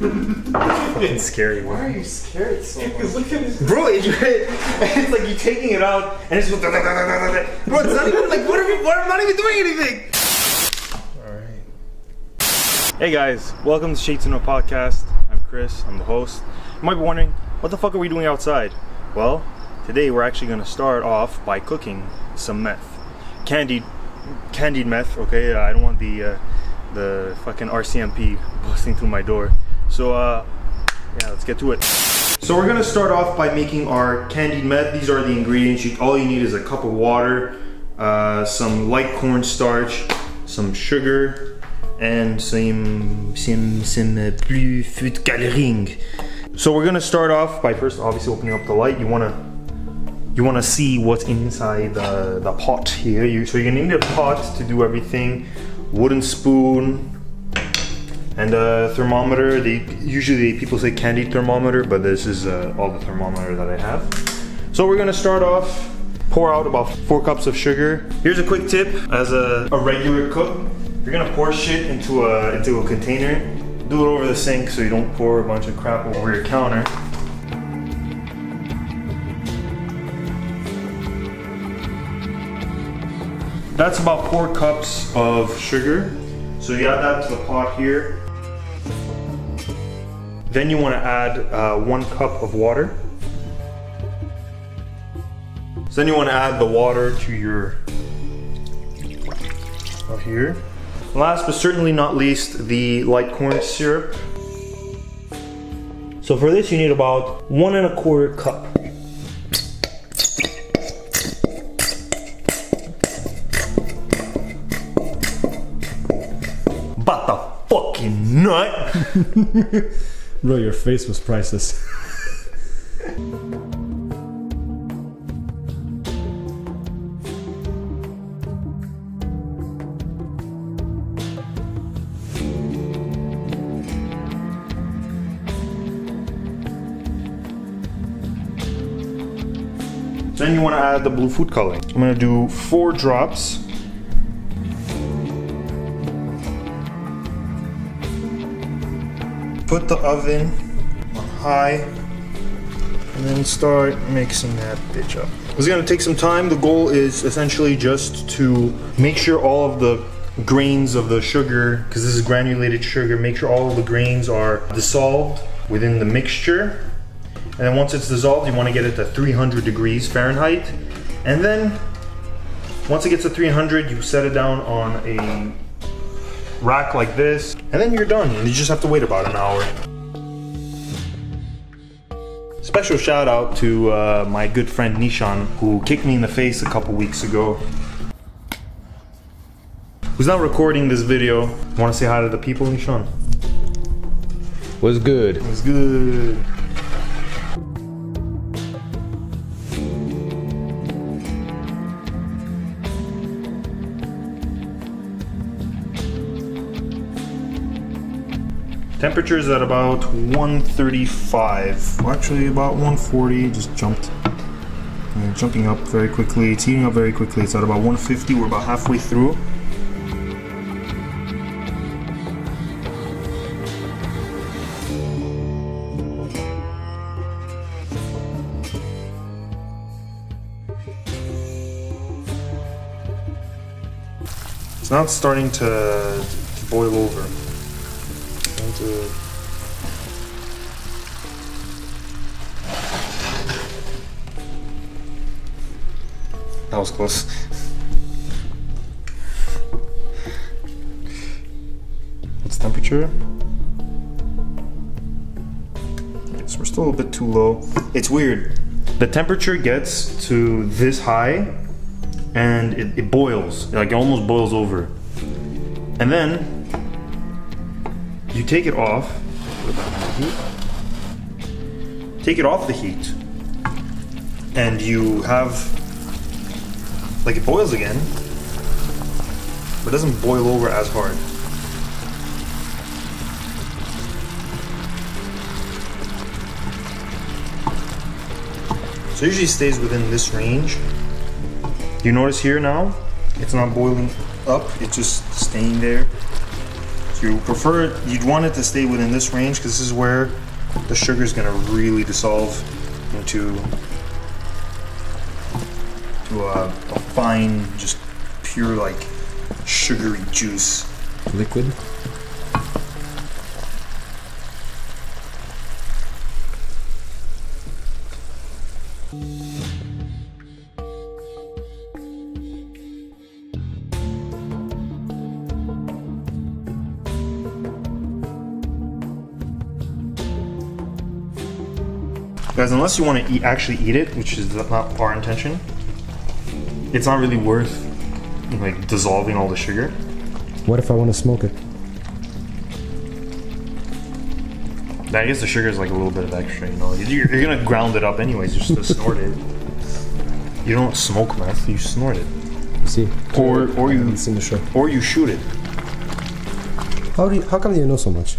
It's scary, bro. Why are you scared so much? Look at this. Bro, it's like you taking it out and it's just bro, it's not even like, what I'm not even doing anything. Alright. Hey guys, welcome to Shade to Know Podcast. I'm Chris, I'm the host. You might be wondering, what the fuck are we doing outside? Well, today we're actually gonna start off by cooking some meth. Candied meth, okay? I don't want the fucking RCMP busting through my door. So yeah, let's get to it. So we're gonna start off by making our candied meth. These are the ingredients. All you need is a cup of water, some light cornstarch, some sugar, and some plus food coloring. So we're gonna start off by first obviously opening up the light. You wanna see what's inside the pot here. So you're gonna need a pot to do everything. Wooden spoon and a thermometer. Usually people say candied thermometer, but this is all the thermometer that I have. So we're gonna start off, pour out about 4 cups of sugar. Here's a quick tip: as a regular cook, you're gonna pour shit into a container. Do it over the sink so you don't pour a bunch of crap over your counter. That's about 4 cups of sugar. So you add that to the pot here. Then you want to add 1 cup of water. So then you want to add the water to your here. Last but certainly not least, the light corn syrup. So for this you need about 1 1/4 cup. But the fucking nut! Bro, your face was priceless. Then you want to add the blue food coloring. I'm going to do 4 drops. Put the oven on high and then start mixing that bitch up. It's gonna take some time. The goal is essentially just to make sure all of the grains of the sugar, because this is granulated sugar, make sure all of the grains are dissolved within the mixture. And then once it's dissolved, you want to get it to 300 degrees Fahrenheit. And then once it gets to 300, you set it down on a rack like this, and then you're done. You just have to wait about an hour. Special shout out to my good friend Nishan, who kicked me in the face a couple weeks ago. Who's not recording this video. Want to say hi to the people, Nishan? What's good? What's good? Temperature is at about 135. Well, actually about 140. Just jumped. Jumping up very quickly. It's heating up very quickly. It's at about 150. We're about halfway through. It's now starting to boil over. That was close. What's the temperature? Yes, we're still a bit too low. It's weird. The temperature gets to this high and it boils. Like it almost boils over. And then you take it off. Take it off the heat. And you have, like, it boils again, but it doesn't boil over as hard. So it usually stays within this range. You notice here now, it's not boiling up, it's just staying there. So you prefer it, you'd want it to stay within this range because this is where the sugar is going to really dissolve into a fine, just pure like sugary juice. Liquid. Guys, unless you want to actually eat it, which is not our intention, it's not really worth like dissolving all the sugar. What if I want to smoke it? I guess the sugar is like a little bit of extra, you know. You're gonna ground it up anyways, just to snort it. You don't smoke meth, you snort it. See, Or you it's in the show. or you shoot it. How come you know so much?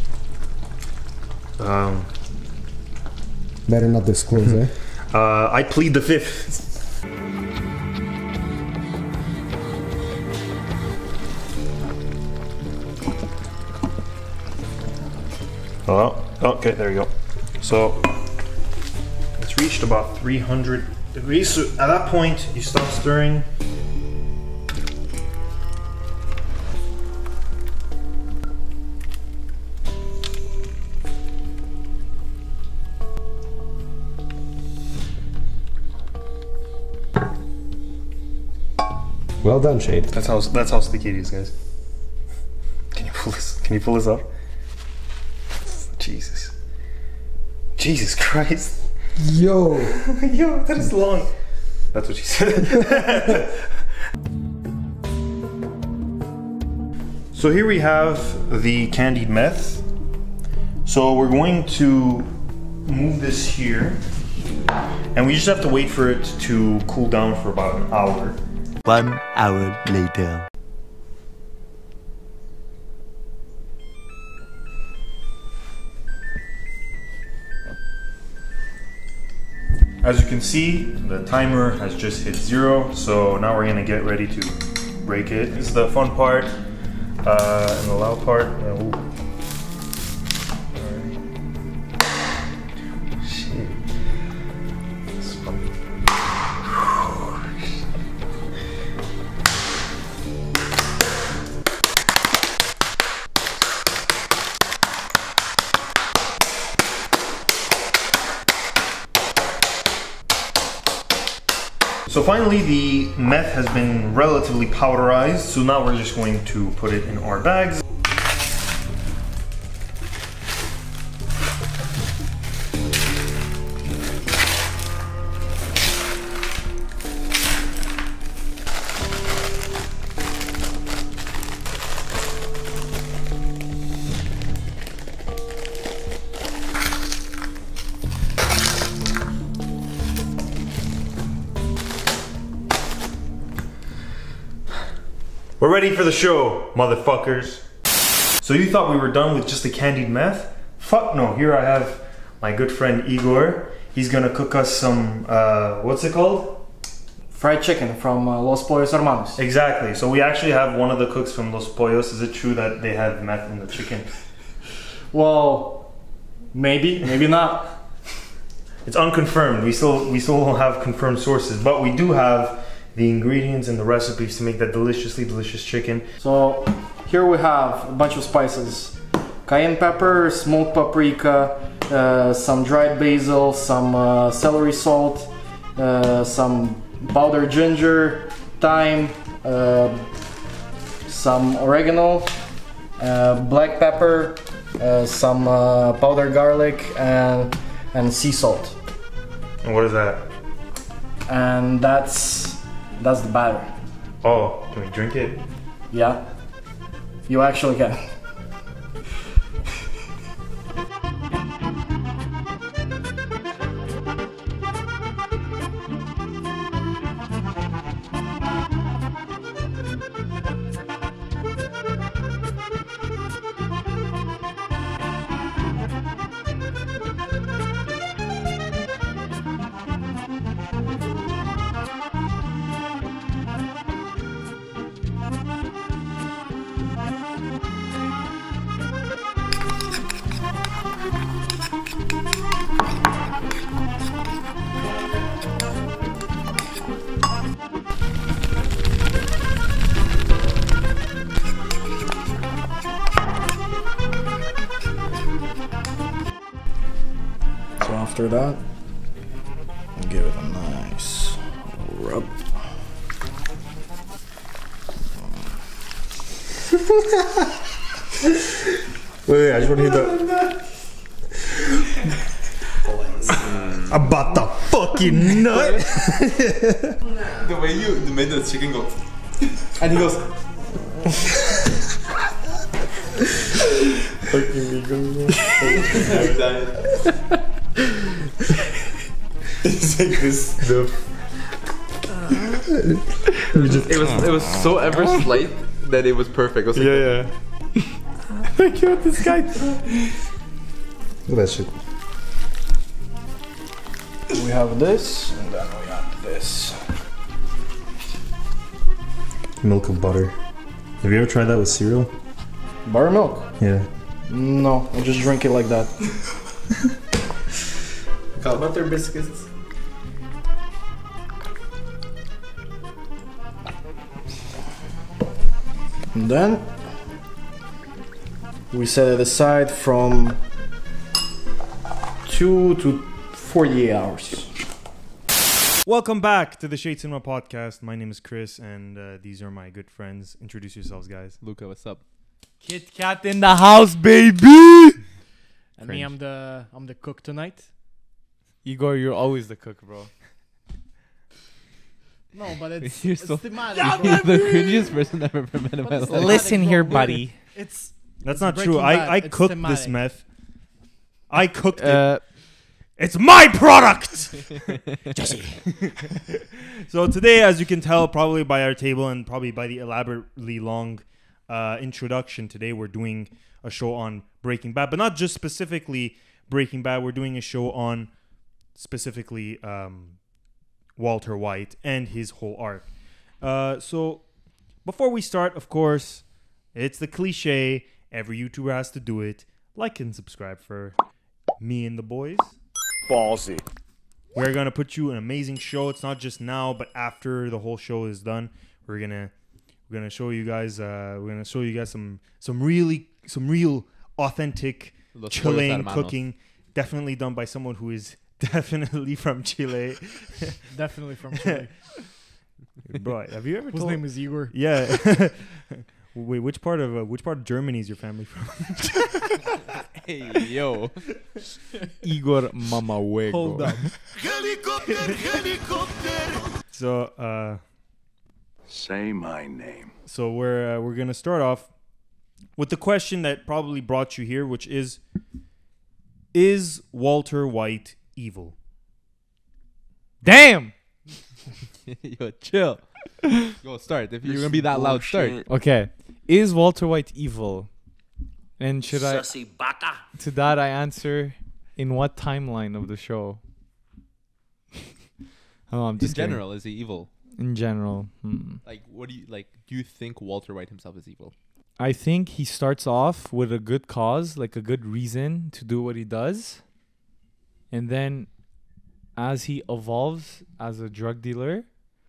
Better not disclose, eh? I plead the fifth. Oh, okay, there you go. So it's reached about 300 degrees. So at that point, you stop stirring. Well done, Shade. That's how sticky it is, guys. Can you pull this? Can you pull this up? Jesus Christ. Yo! Yo, that is long. That's what she said. So here we have the candied meth. So we're going to move this here. And we just have to wait for it to cool down for about an hour. 1 hour later. As you can see, the timer has just hit 0, so now we're gonna get ready to break it. This is the fun part, and the loud part. Alright. Shit. This is fun. So finally the meth has been relatively powderized, so now we're just going to put it in our bags. We're ready for the show, motherfuckers. So you thought we were done with just the candied meth? Fuck no, here I have my good friend Igor. He's gonna cook us some, what's it called? Fried chicken from Los Pollos Hermanos. Exactly, so we actually have one of the cooks from Los Pollos. Is it true that they have meth in the chicken? Well, maybe, maybe not. It's unconfirmed, we still don't have confirmed sources, but we do have the ingredients and the recipes to make that deliciously delicious chicken. So here we have a bunch of spices. Cayenne pepper, smoked paprika, some dried basil, some celery salt, some powdered ginger, thyme, some oregano, black pepper, some powdered garlic, and sea salt. And what is that? And that's the batter. Oh, can we drink it? Yeah, you actually can. After that, give it a nice rub. Wait, I just want to hear the. About the fucking nut. The way you made the chicken go. And he goes, It's like this stuff. It was so ever slight that it was perfect. It was like, Yeah. Thank you, this guy. Look at that shit. we have this, and then we have this. Milk and butter. Have you ever tried that with cereal? Buttermilk? Yeah. No, I just drink it like that. Butter biscuits. And then we set it aside from 2 to 48 hours. Welcome back to the Shade Cinema podcast. My name is Chris, and these are my good friends. Introduce yourselves, guys. Luca, what's up? Kit Kat in the house, baby. And me, I'm the cook tonight. Igor, you're always the cook, bro. No, but it's You're it's so- thematic, You're bro. the cringiest person I've ever met in my life. Listen here, buddy. It's That's not Breaking true. Bad, I it's cooked this thematic. meth. I cooked it. Uh, It's my product! Jesse. So today, as you can tell, probably by our table and probably by the elaborately long introduction, today we're doing a show on Breaking Bad. But not just specifically Breaking Bad. We're doing a show on specifically Walter White and his whole arc. So before we start, of course, it's the cliche. Every YouTuber has to do it. Like and subscribe for me and the boys. Ballsy. We're gonna put you an amazing show. It's not just now, but after the whole show is done, we're gonna show you guys. Some real authentic Los Chilean pollos hermanos. cooking, definitely done by someone who is definitely from Chile. definitely from Chile. Bro, have you ever Whose told? name is Igor? Yeah. Wait, which part of Germany is your family from? Hey, yo. Igor Mama Hueco. Hold up. So, Say my name. So we're gonna start off with the question that probably brought you here, which is Walter White evil? damn. Yo, chill. Go start. If you're gonna be that loud, start. Okay. Is Walter White evil? And should I? To that I answer, in what timeline of the show? Oh, I'm In just kidding. general, is he evil? In general, Like, what do you like? Do you think Walter White himself is evil? I think he starts off with a good cause, like a good reason to do what he does. And then as he evolves as a drug dealer,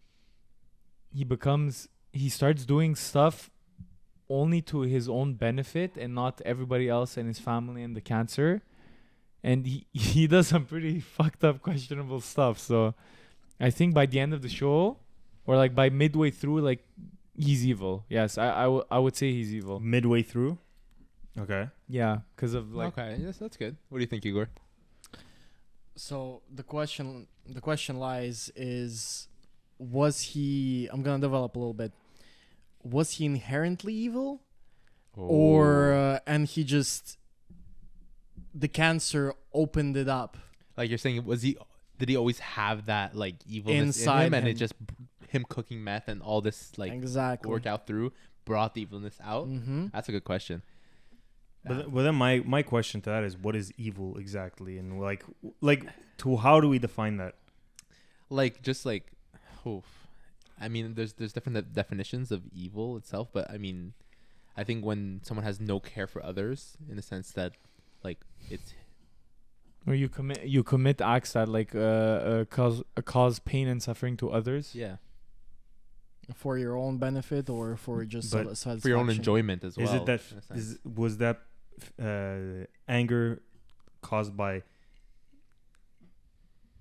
he starts doing stuff only to his own benefit and not everybody else and his family and the cancer. And he does some pretty fucked up, questionable stuff. So I think by the end of the show, or like by midway through, like, he's evil. Yes, I would say he's evil. Midway through? Okay. Yeah, because of like Okay, yes, that's good. What do you think, Igor? So the question lies is, was he? I'm gonna develop a little bit. Was he inherently evil, or and he just the cancer opened it up? Like you're saying, did he always have that like evilness Inside in him, and him. it just him cooking meth and all this like Exactly. work out through brought the evilness out? Mm-hmm. That's a good question. But then my question to that is, what is evil exactly? And like to how do we define that? Like just like, I mean, there's different definitions of evil itself, but I mean, I think when someone has no care for others, in the sense that like it's or you commit acts that like cause pain and suffering to others. yeah For your own benefit or for just But satisfaction? for your own enjoyment as well. Is it that in a sense. was that anger caused by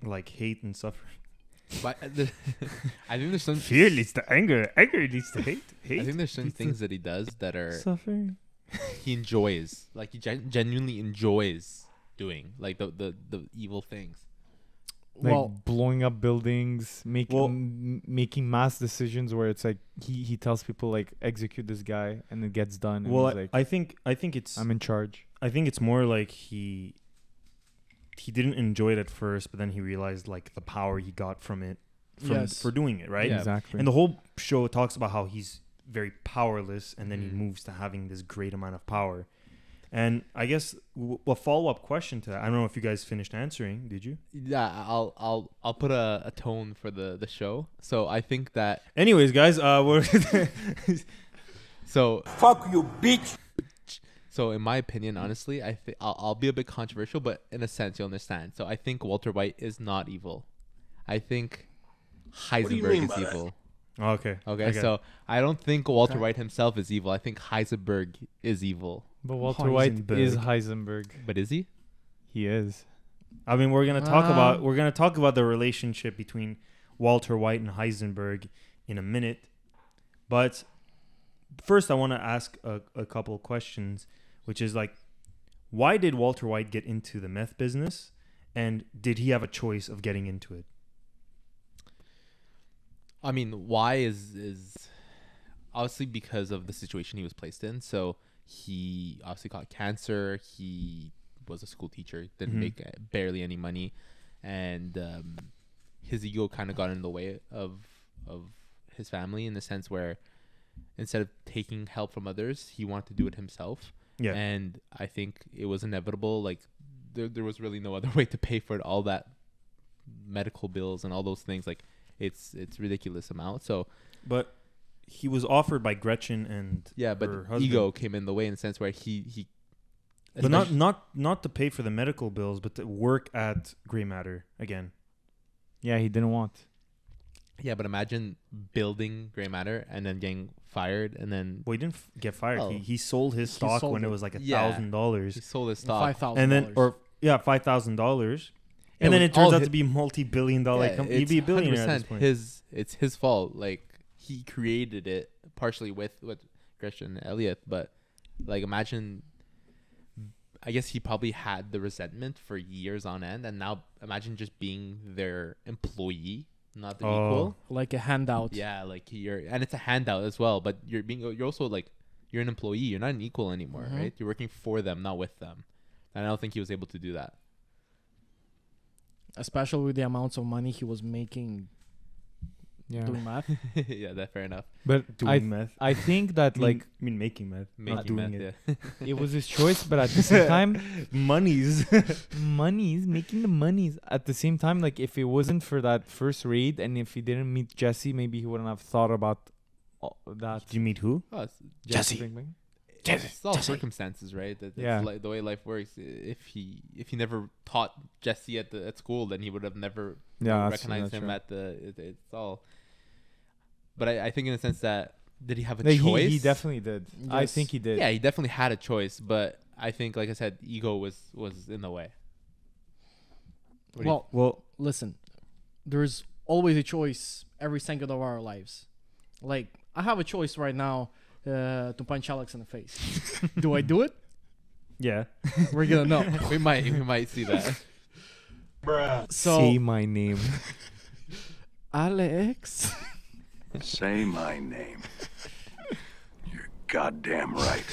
like hate and suffering. But I think there's some Fear leads to anger. Anger leads to hate. Hate. I think there's some things that he does that are Suffering. he enjoys, like he genuinely enjoys doing, like the evil things. Like Well, blowing up buildings, Well- making mass decisions where it's like he tells people like execute this guy and it gets done. And Well, he's like, I think it's I'm in charge. I think it's more like he didn't enjoy it at first, but then he realized like the power he got from it Yes. for doing it, right? Yeah. Exactly. And the whole show talks about how he's very powerless, and then he Mhm. moves to having this great amount of power. And I guess a follow-up question to that. I don't know if you guys finished answering. Did you? Yeah, I'll put a tone for the show. So I think that Anyways, guys, we're so Fuck you, bitch. So in my opinion, honestly, I think I'll be a bit controversial, but in a sense you'll understand. So I think Walter White is not evil. I think Heisenberg is evil. okay. Okay, so I don't think Walter White himself is evil. I think Heisenberg is evil. But Walter White is Heisenberg. Heisenberg. But is he? He is. I mean, we're gonna talk about the relationship between Walter White and Heisenberg in a minute, but first I want to ask a couple of questions, which is like, why did Walter White get into the meth business, and did he have a choice of getting into it? I mean, why is obviously because of the situation he was placed in. So he obviously got cancer. He was a school teacher, didn't Mhm. make barely any money, and his ego kind of got in the way of his family in the sense where instead of taking help from others, he wanted to do it himself. Yeah. And I think it was inevitable. Like there was really no other way to pay for it. All that medical bills and all those things. Like it's ridiculous amount. So But he was offered by Gretchen and yeah, but her husband. ego came in the way in the sense where he But not to pay for the medical bills, but to work at Gray Matter again. Yeah, he didn't want. yeah, but imagine building Gray Matter and then getting fired and then Well, he didn't get fired. Oh. He sold his stock sold when it it. was like Yeah. $1,000. he sold his stock. $5,000. And then $5,000, Yeah, and then with it turns all out hi- to be multi-billion-dollar Yeah, company. He'd it's be a billionaire at this 100% point. It's his fault. Like he created it partially with Gretchen Elliott, but like imagine. I guess he probably had the resentment for years on end, and now imagine just being their employee, not the equal. like a handout. Yeah, like and it's a handout as well, but you're also like you're an employee. You're not an equal anymore, Mhm. right? You're working for them, not with them. And I don't think he was able to do that. Especially with the amounts of money he was making Yeah. doing math. Yeah, that fair enough. But Doing meth. I think that like I mean making meth, not Making doing meth, it. yeah. it was his choice, but at the same time, Monies. making the monies. At the same time, like if it wasn't for that first raid and if he didn't meet Jesse, maybe he wouldn't have thought about that. Did you meet who? Oh, it's, Jesse. it's all circumstances, right? That's Yeah. like the way life works. If he never taught Jesse at school, then he would have never Yeah, recognized that's him right. at it's all. But I think in the sense that did he have a Like, choice? he definitely did. I Yes. think he did. Yeah, he definitely had a choice, but I think, like I said, ego was in the way. What do you- Well, Well, listen, there's always a choice every second of our lives. Like, I have a choice right now to punch Alex in the face. Do I do it? yeah. We're gonna know. we might see that. So, Say my name. Alex. Say my name. You're goddamn right.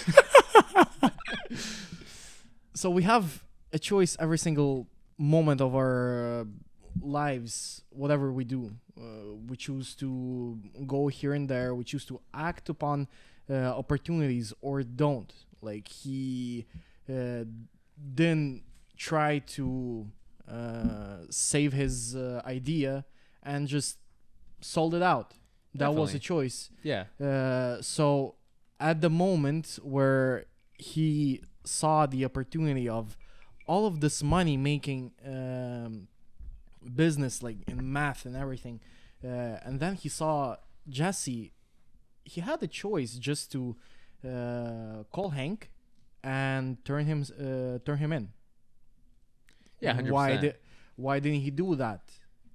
So we have a choice every single moment of our lives, whatever we do. We choose to go here and there. We choose to act upon opportunities or don't. Like he didn't try to save his idea and just sold it out. That was a Definitely. choice. Yeah. So at the moment where he saw the opportunity of all of this money making business, like in math and everything, and then he saw Jesse, he had the choice just to call Hank and turn him in. Yeah, 100%. Why didn't he do that?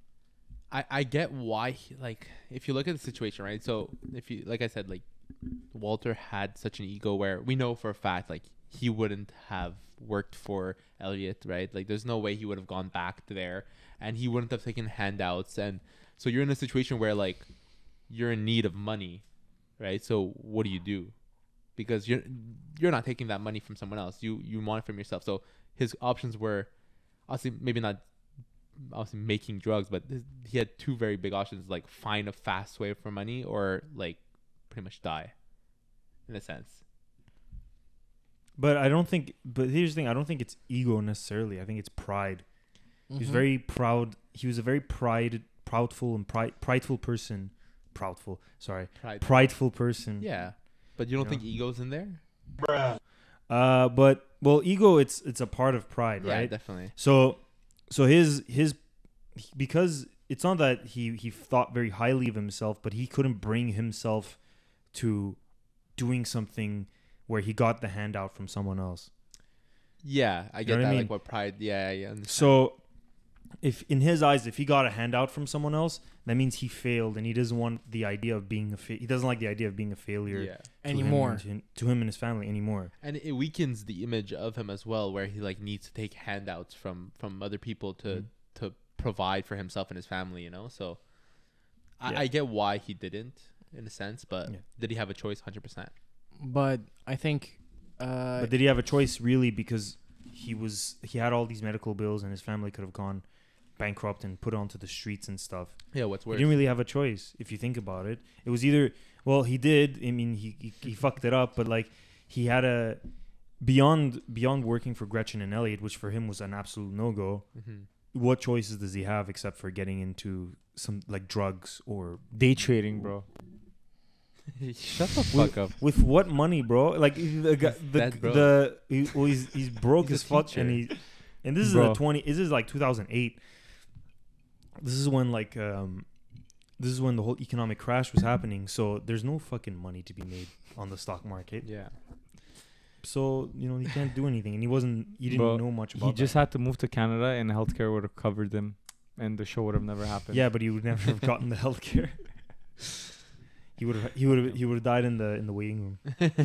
I get why like if you look at the situation, right? So if you like I said, like Walter had such an ego where we know for a fact like he wouldn't have worked for Elliot, right? Like there's no way he would have gone back there, and he wouldn't have taken handouts. And so you're in a situation where like you're in need of money, right? So what do? Because you're not taking that money from someone else. You want it from yourself. So his options were obviously maybe not obviously making drugs, but he had two very big options, like find a fast way for money or like pretty much die in a sense. But I don't think. But here's the thing: I don't think it's ego necessarily. I think it's pride. He was very proud. He was a very prideful person. Prideful person. Yeah, but you don't think ego's in there? But well, ego. It's a part of pride, Yeah, right? definitely. So his because it's not that he thought very highly of himself, but he couldn't bring himself to doing something where he got the handout from someone else. Yeah, I get know what I that. mean? Like what pride? Yeah. Understand. So, if in his eyes, if he got a handout from someone else, that means he failed, and he doesn't want the idea of being he doesn't like the idea of being a failure yeah. Anymore. to him and his family anymore. And it weakens the image of him as well, where he like needs to take handouts from other people to provide for himself and his family. You know, so I get why he didn't in a sense, but did he have a choice? 100%. But I think. But did he have a choice really? Because he had all these medical bills, and his family could have gone bankrupt and put onto the streets and stuff. Yeah, what's worse? He didn't really have a choice if you think about it. It was either he did. I mean, he fucked it up, but like he had a beyond working for Gretchen and Elliot, which for him was an absolute no go. Mm-hmm. What choices does he have except for getting into some like drugs or Day trading, bro. Shut the fuck up. with what money, bro? Like he's broke as fuck, and this is this is like 2008. This is when the whole economic crash was happening. So there's no fucking money to be made on the stock market. Yeah. So he can't do anything, and he didn't know much about. He just had to move to Canada, and healthcare would have covered him, and the show would have never happened. Yeah, but he would never have gotten the healthcare. He would have died in the waiting room.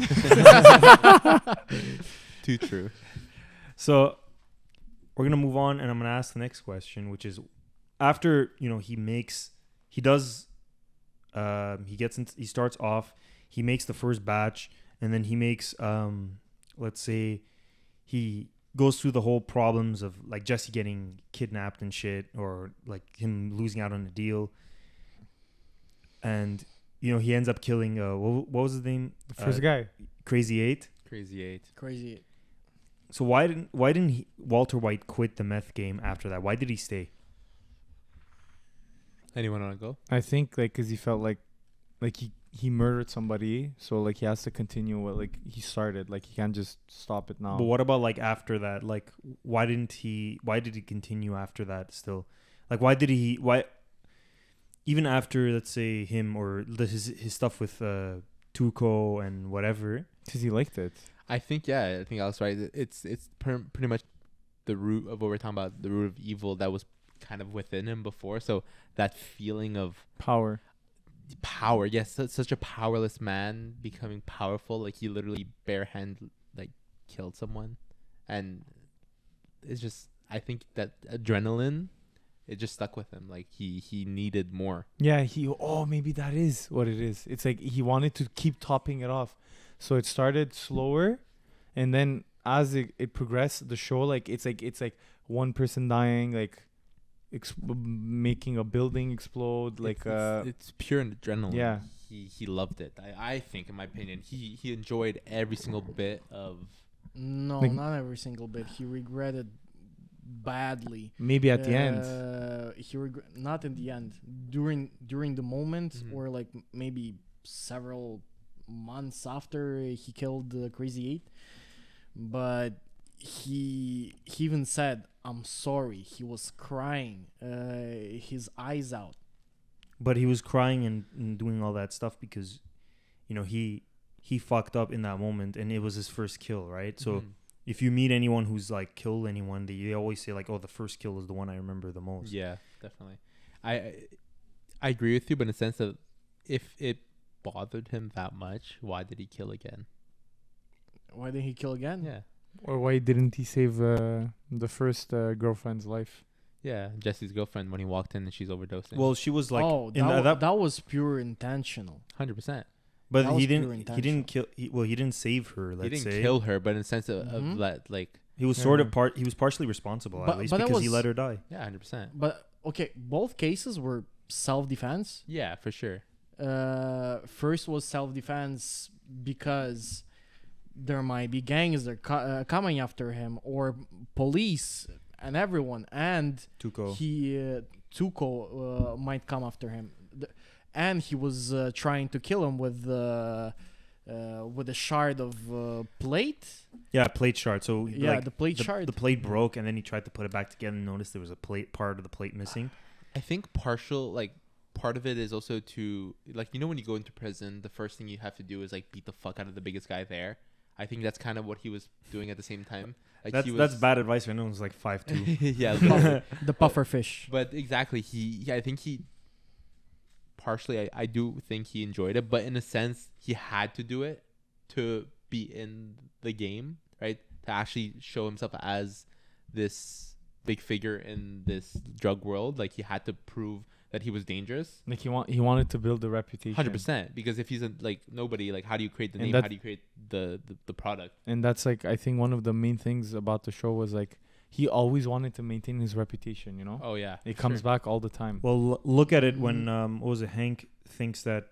Too true. So we're gonna move on, and I'm gonna ask the next question, which is after he starts off, he makes the first batch, and then he makes let's say he goes through the whole problems of like Jesse getting kidnapped and shit, or like him losing out on a deal, and he ends up killing what was his name? The first guy. Crazy 8. Crazy. So why didn't Walter White quit the meth game after that? Why did he stay? Anyone want to go? I think like because he felt like he murdered somebody, so like he has to continue what like he started. Like he can't just stop it now. But what about like after that? Like why did he continue after that still? Like why even after, let's say, him or his stuff with Tuco and whatever? Because he liked it. I think Alex right. It's pretty much the root of what we're talking about, the root of evil that was kind of within him before. So that feeling of power. Yes, such a powerless man becoming powerful. Like he literally barehand like killed someone, and it's just I think that adrenaline. It just stuck with him. Like he needed more. Yeah, maybe that is what it is. It's like he wanted to keep topping it off. So it started slower, and then as it progressed, the show it's like one person dying, like making a building explode. It's pure adrenaline. Yeah, he loved it. I think, in my opinion, he enjoyed every single bit of. No, not every single bit. He regretted badly. Maybe at the end. Not in the end. During the moment, or like maybe several months after he killed Crazy 8. But he even said, "I'm sorry." He was crying, his eyes out. But he was crying and doing all that stuff because, he fucked up in that moment, and it was his first kill, right? So if you meet anyone who's like killed anyone, they always say like, "Oh, the first kill is the one I remember the most." Yeah, definitely. I agree with you, but in the sense of if it bothered him that much, why did he kill again? Why did he kill again? Yeah. Or why didn't he save the first girlfriend's life? Yeah, Jesse's girlfriend when he walked in and she's overdosing. Well, she was like, oh, in that was pure intentional. 100%. but that he was pure didn't. He didn't kill. He didn't save her. Let's He didn't say kill her, but in the sense of Mhm. that, like, he was sort of part. He was partially responsible But- at least but that because he was- let her die. yeah, 100%. But okay, both cases were self-defense. Yeah, for sure. First was self-defense because there might be gangs that are coming after him, or police and everyone, and Tuco. Tuco might come after him, and he was trying to kill him with a shard of plate. Yeah, plate shard. So Yeah, like, the plate shard. The plate broke, and then he tried to put it back together and noticed there was a part of the plate missing. I think part of it is also to, like, you know, when you go into prison, the first thing you have to do is like beat the fuck out of the biggest guy there. I think that's kind of what he was doing at the same time. Like, That's bad advice for anyone who's like 5'2". Yeah, The puffer fish. but exactly, I think he partially, I do think he enjoyed it, but in a sense, he had to do it to be in the game, right? To actually show himself as this big figure in this drug world. Like, he had to prove that he was dangerous. Like he wanted to build a reputation. 100%. Because if he's a, like, nobody, like, how do you create the And name? that- How do you create the product? And that's like, I think one of the main things about the show was like he always wanted to maintain his reputation. You know, Oh yeah, it for comes sure. back all the time. Well, look at it when what was it? Hank thinks that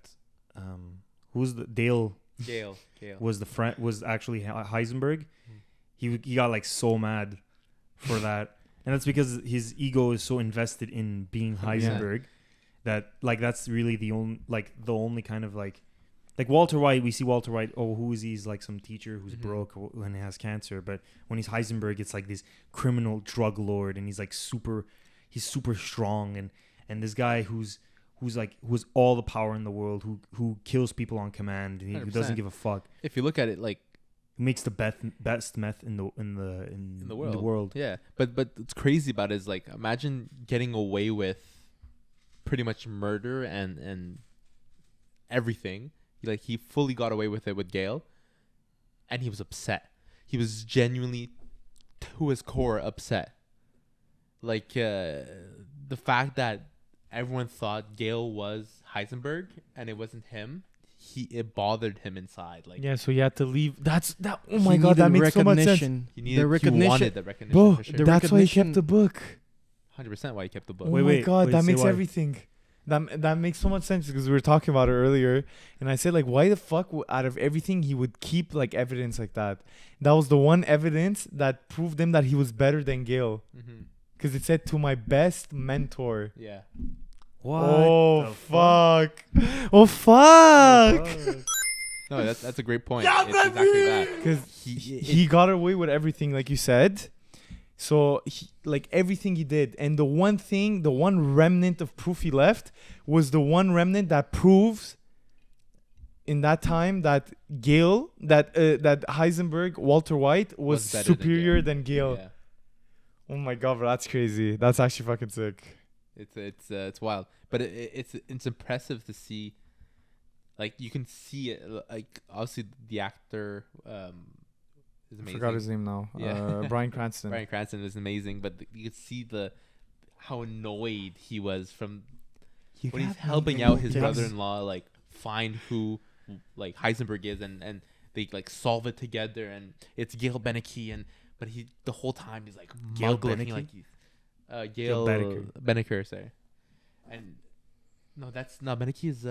who's the Dale Gale. was the friend was actually Heisenberg. He got like so mad for that, and that's because his ego is so invested in being Heisenberg that like that's really the only kind of like Walter White. We see Walter White. Oh, who is he? He's like some teacher who's broke when he has cancer. But when he's Heisenberg, it's like this criminal drug lord, and he's like super strong, and this guy who has all the power in the world, who kills people on command, and who doesn't 100%. give a fuck. If you look at it, like, Makes the best meth in the world. Yeah, but what's crazy about it is, like, imagine getting away with pretty much murder and everything. Like, he fully got away with it with Gale, and he was upset. He was genuinely, to his core, upset. Like, the fact that everyone thought Gale was Heisenberg and it wasn't him, it bothered him inside. Like, Yeah, so you had to leave. Oh He my god, that needed makes so much sense. recognition. he The recognition. wanted the recognition, Bro, for sure. the that's why he recognition- kept the book. 100% why he kept the book. Oh Wait, my wait, god, wait, that say makes why. everything. That makes so much sense because we were talking about it earlier, and I said like, why the fuck out of everything he would keep like evidence like that? That was the one evidence that proved him that he was better than Gale, Mm-hmm. because it said to my best mentor. Yeah. What? Oh the fuck! Oh fuck! No, that's a great point. It's exactly that. Because he got away with everything, like you said. So like everything he did, and the one remnant of proof he left was the one remnant that proves in that time that Gale, that Heisenberg, Walter White was better than superior Gale. than Gale. Yeah. Oh my god, bro, that's crazy. That's actually fucking sick. It's wild, but it's impressive to see. Like, you can see it. Like, obviously the actor is I amazing. forgot his name now. Yeah. Bryan Cranston. Bryan Cranston is amazing, but you could see how annoyed he was from when he's helping out his Yes. brother-in-law, like, find who like Heisenberg is, and they like solve it together, and it's Gale Beneke, but he the whole time he's like Gale mug-looking Beneke? like he's Gale Beneke, sorry. And no, that's not Beneke, is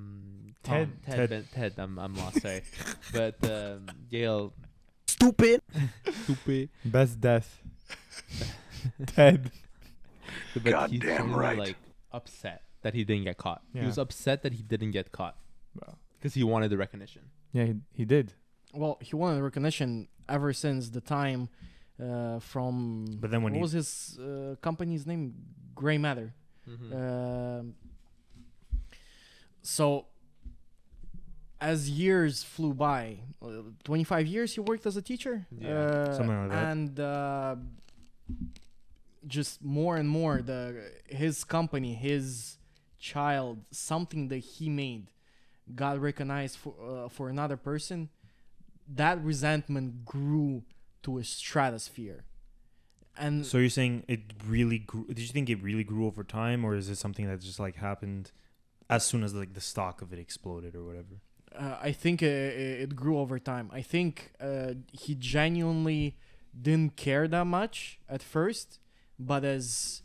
Ted. I'm lost, sorry. But Gale Stupid. Best death. Ted. but he's Goddamn so, right. like, upset that he didn't get caught. He Yeah. was upset that he didn't get caught Wow. because he wanted the recognition. Yeah, he did. Well, he wanted recognition ever since the time from. But then when what he- was his company's name? Gray Matter. Mm-hmm. So as years flew by, 25 years he worked as a teacher. Yeah. Something like that. And just more and more, his company, his child, something that he made, got recognized for another person. That resentment grew to a stratosphere. And So you're saying it really grew? Did you think it really grew over time, or is it something that just like happened as soon as like the stock of it exploded or whatever? I think it grew over time. I think he genuinely didn't care that much at first, but as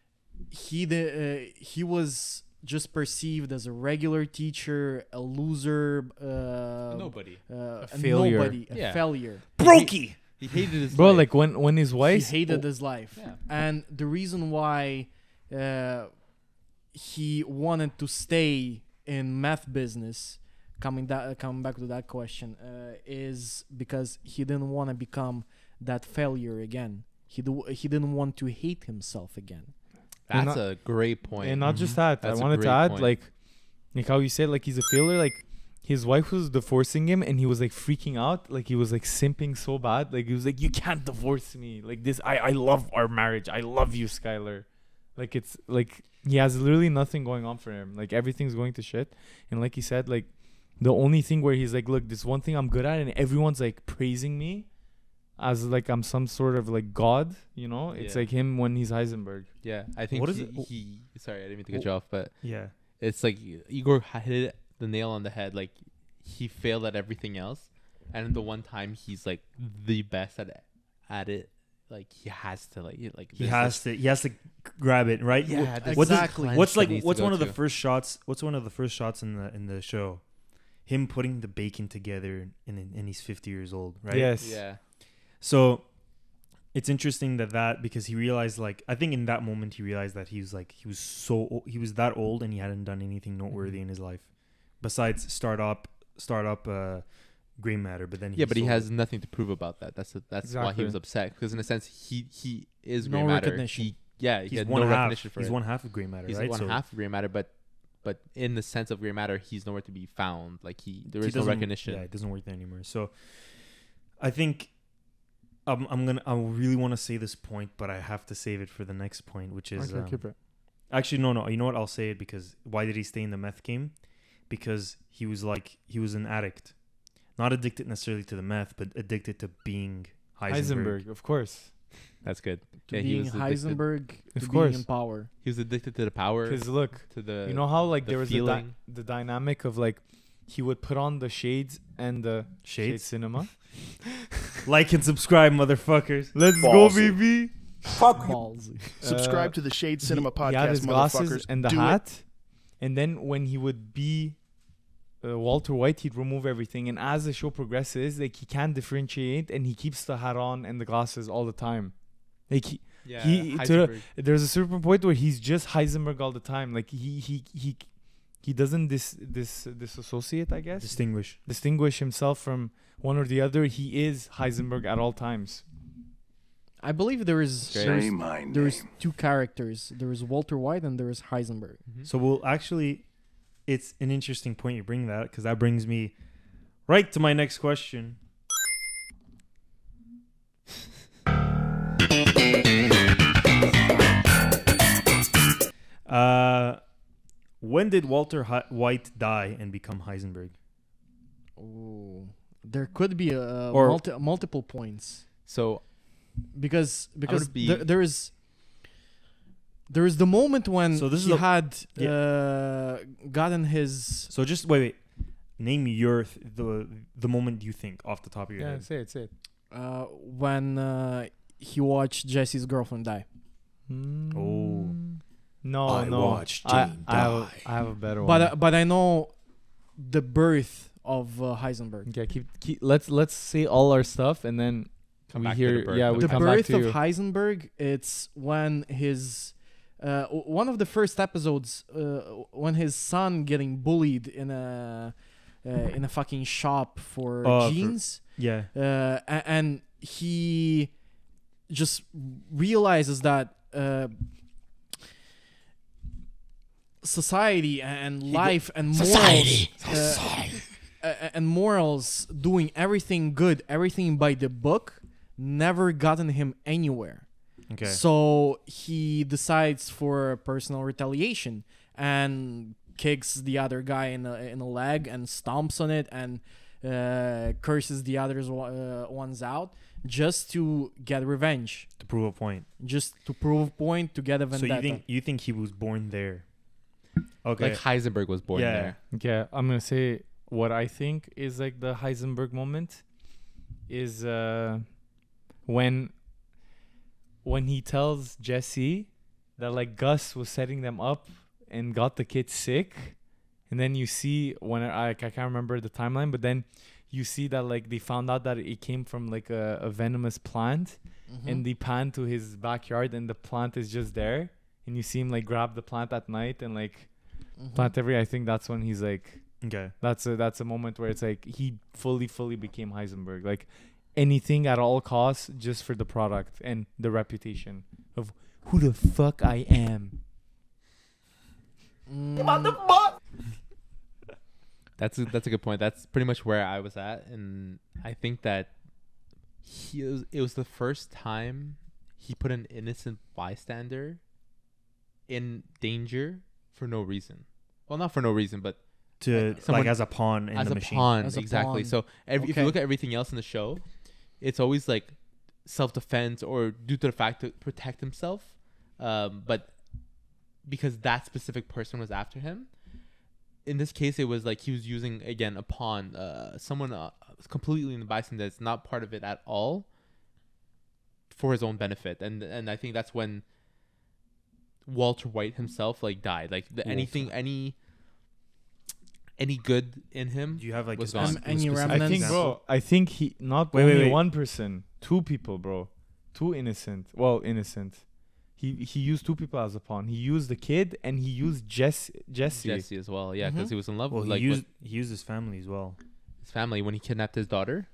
he was just perceived as a regular teacher, a loser, Nobody. a failure. nobody, a Yeah. failure. Brokey. He hated his Bro, life. like when his He wife hated his life, Yeah. and the reason why he wanted to stay in meth business, coming back to that question, is because he didn't want to become that failure again. He didn't want to hate himself again. And That's not- a great point. And not just that, That's I a wanted to great add, point. like how you said, like he's a failure. Like his wife was divorcing him, and he was like freaking out, like he was like simping so bad. Like he was like, "You can't divorce me. Like this, I love our marriage. I love you, Skylar." Like it's like he has literally nothing going on for him. Like everything's going to shit. And like he said, like the only thing where he's like, "Look, this one thing I'm good at," and everyone's like praising me as like I'm some sort of like god. You know, it's Yeah. like him when he's Heisenberg. Yeah, I think What is he sorry, I didn't mean to cut you off, but Yeah. it's like Igor hit the nail on the head. Like he failed at everything else, and the one time he's like the best at it, like he has to He has to grab it, right? Yeah, Wh- this what's Exactly. clench What's that like needs to what's go one of the to. first shots? What's one of the first shots in the show? Him putting the bacon together, and he's 50 years old, right? Yes. Yeah, So it's interesting that because he realized, like, I think in that moment he realized that he was that old and he hadn't done anything noteworthy in his life besides start up gray matter. But then yeah, but he sold has it. nothing to prove about that. That's why he Exactly. was upset, because in a sense he is No gray matter. recognition. He He's had one no half. recognition for He's it. one half of gray matter, He's right? one So half of gray matter, but in the sense of gray matter, he's nowhere to be found. Like there he is no doesn't- recognition. Yeah, it doesn't work there anymore. So I think I really want to say this point, but I have to save it for the next point, which is Okay, keep it. actually no. You know what? I'll say it because why did he stay in the meth game? Because he was an addict, not addicted necessarily to the meth, but addicted to being Heisenberg. Of course. That's good. To Yeah, he being was addicted. Heisenberg, Of to course. being in power. He was addicted to the power, Because look, to the you know how like the there was feeling. the dynamic of like he would put on the shades and the Shade Shades. Cinema. Like and subscribe, motherfuckers. Let's go, baby. Ballsy. Subscribe to the Shade Cinema podcast, He had his glasses motherfuckers. and the Do it. hat, and then when he would be Walter White, he'd remove everything. And as the show progresses, like he can't differentiate, and he keeps the hat on and the glasses all the time. Like yeah, he- to- Heisenberg. there's a certain point where he's just Heisenberg all the time. Like he doesn't disassociate, I guess. Distinguish himself from one or the other. He is Heisenberg at all times. I believe there is Say my name. there is two characters. There is Walter White and there is Heisenberg. So we'll actually, it's an interesting point you bring that, because that brings me right to my next question. When did Walter White die and become Heisenberg? Oh, there could be Or- multiple points So because be- there is the moment when So this is he a- had gotten his So just wait. Name the moment you think off the top of your head. say it. when he watched Jesse's girlfriend die. Oh. No, I no. watched I Jane I have a better one. But I know the birth of Heisenberg. Okay, keep let's say all our stuff and then Come we back to hear the birth yeah of we The come back birth to of you. Heisenberg, it's when his one of the first episodes when his son getting bullied in a fucking shop for jeans, Yeah. and he just realizes that society and life and morals and morals, doing everything good, everything by the book, never gotten him anywhere. Okay. So he decides for personal retaliation and kicks the other guy in the leg and stomps on it and curses the others ones out just to get revenge, To prove a point. just to prove a point, to get a So vendetta. you think he was born there? Okay. Like Heisenberg was born Yeah. there. Okay, I'm gonna say what I think is like the Heisenberg moment is when he tells Jesse that like Gus was setting them up and got the kid sick, and then you see when I can't remember the timeline, but then you see that like they found out that it came from like a venomous plant, and they pan to his backyard and the plant is just there, and you see him like grab the plant at night and like plant every. I think that's when he's like. Okay. That's a moment where it's like he fully became Heisenberg. Like anything at all costs just for the product and the reputation of who the fuck I am. That's a good point. That's pretty much where I was at, and I think that it was the first time he put an innocent bystander in danger for no reason. Well, not for no reason, but To someone- like as a pawn in as the a machine. pawn, As a exactly. pawn. So if you Okay. look at everything else in the show, it's always like self-defense or due to the fact to protect himself. But because that specific person was after him, in this case, it was like he was using again a pawn, someone completely in the bystander that's not part of it at all, for his own benefit, and I think that's when Walter White himself like died. Like any good in him. Do you have like was a gone. specific, Any specific I think, remnants? bro. I think he not Wait, only wait. one person, two people, bro. Two innocent. Well, innocent. He used two people as a pawn. He used the kid and he used Jesse. Jesse as well, yeah, because he was in love Well, with he like used his family as well. his family when he kidnapped his daughter.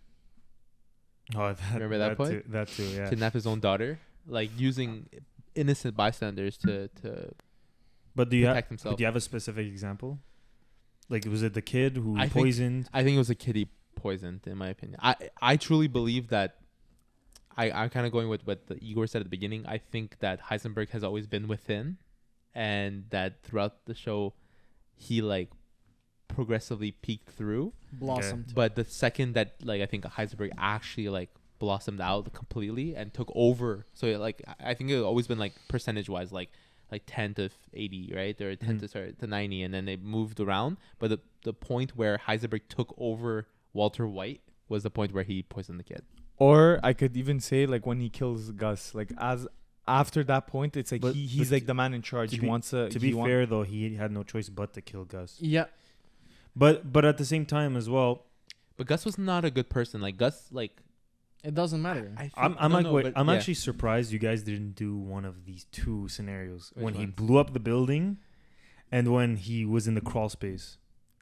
Oh, that, Remember that point? Too, that too, yeah. Kidnapped his own daughter, like using innocent bystanders to But do you protect have himself. do you have a specific example? Like, was it the kid who I think- poisoned? I think it was a kid he poisoned, in my opinion. I truly believe that. I'm kind of going with what Igor said at the beginning. I think that Heisenberg has always been within, and that throughout the show, he like progressively peeked through. Blossomed. But the second that like I think Heisenberg actually like blossomed out completely and took over, so like I think it's always been like percentage wise like 10 to 80, right, or 10 to 90, and then they moved around. But the point where Heisenberg took over Walter White was the point where he poisoned the kid. Or I could even say like when he kills Gus, like as after that point, it's like But- he's but like the man in charge. to He be- wants a. To be fair, though, he had no choice but to kill Gus. Yeah. But at the same time as well, But Gus was not a good person. Like Gus, like It doesn't matter. I'm actually surprised you guys didn't do one of these two scenarios Which when he ones? blew up the building, and when he was in the crawl space.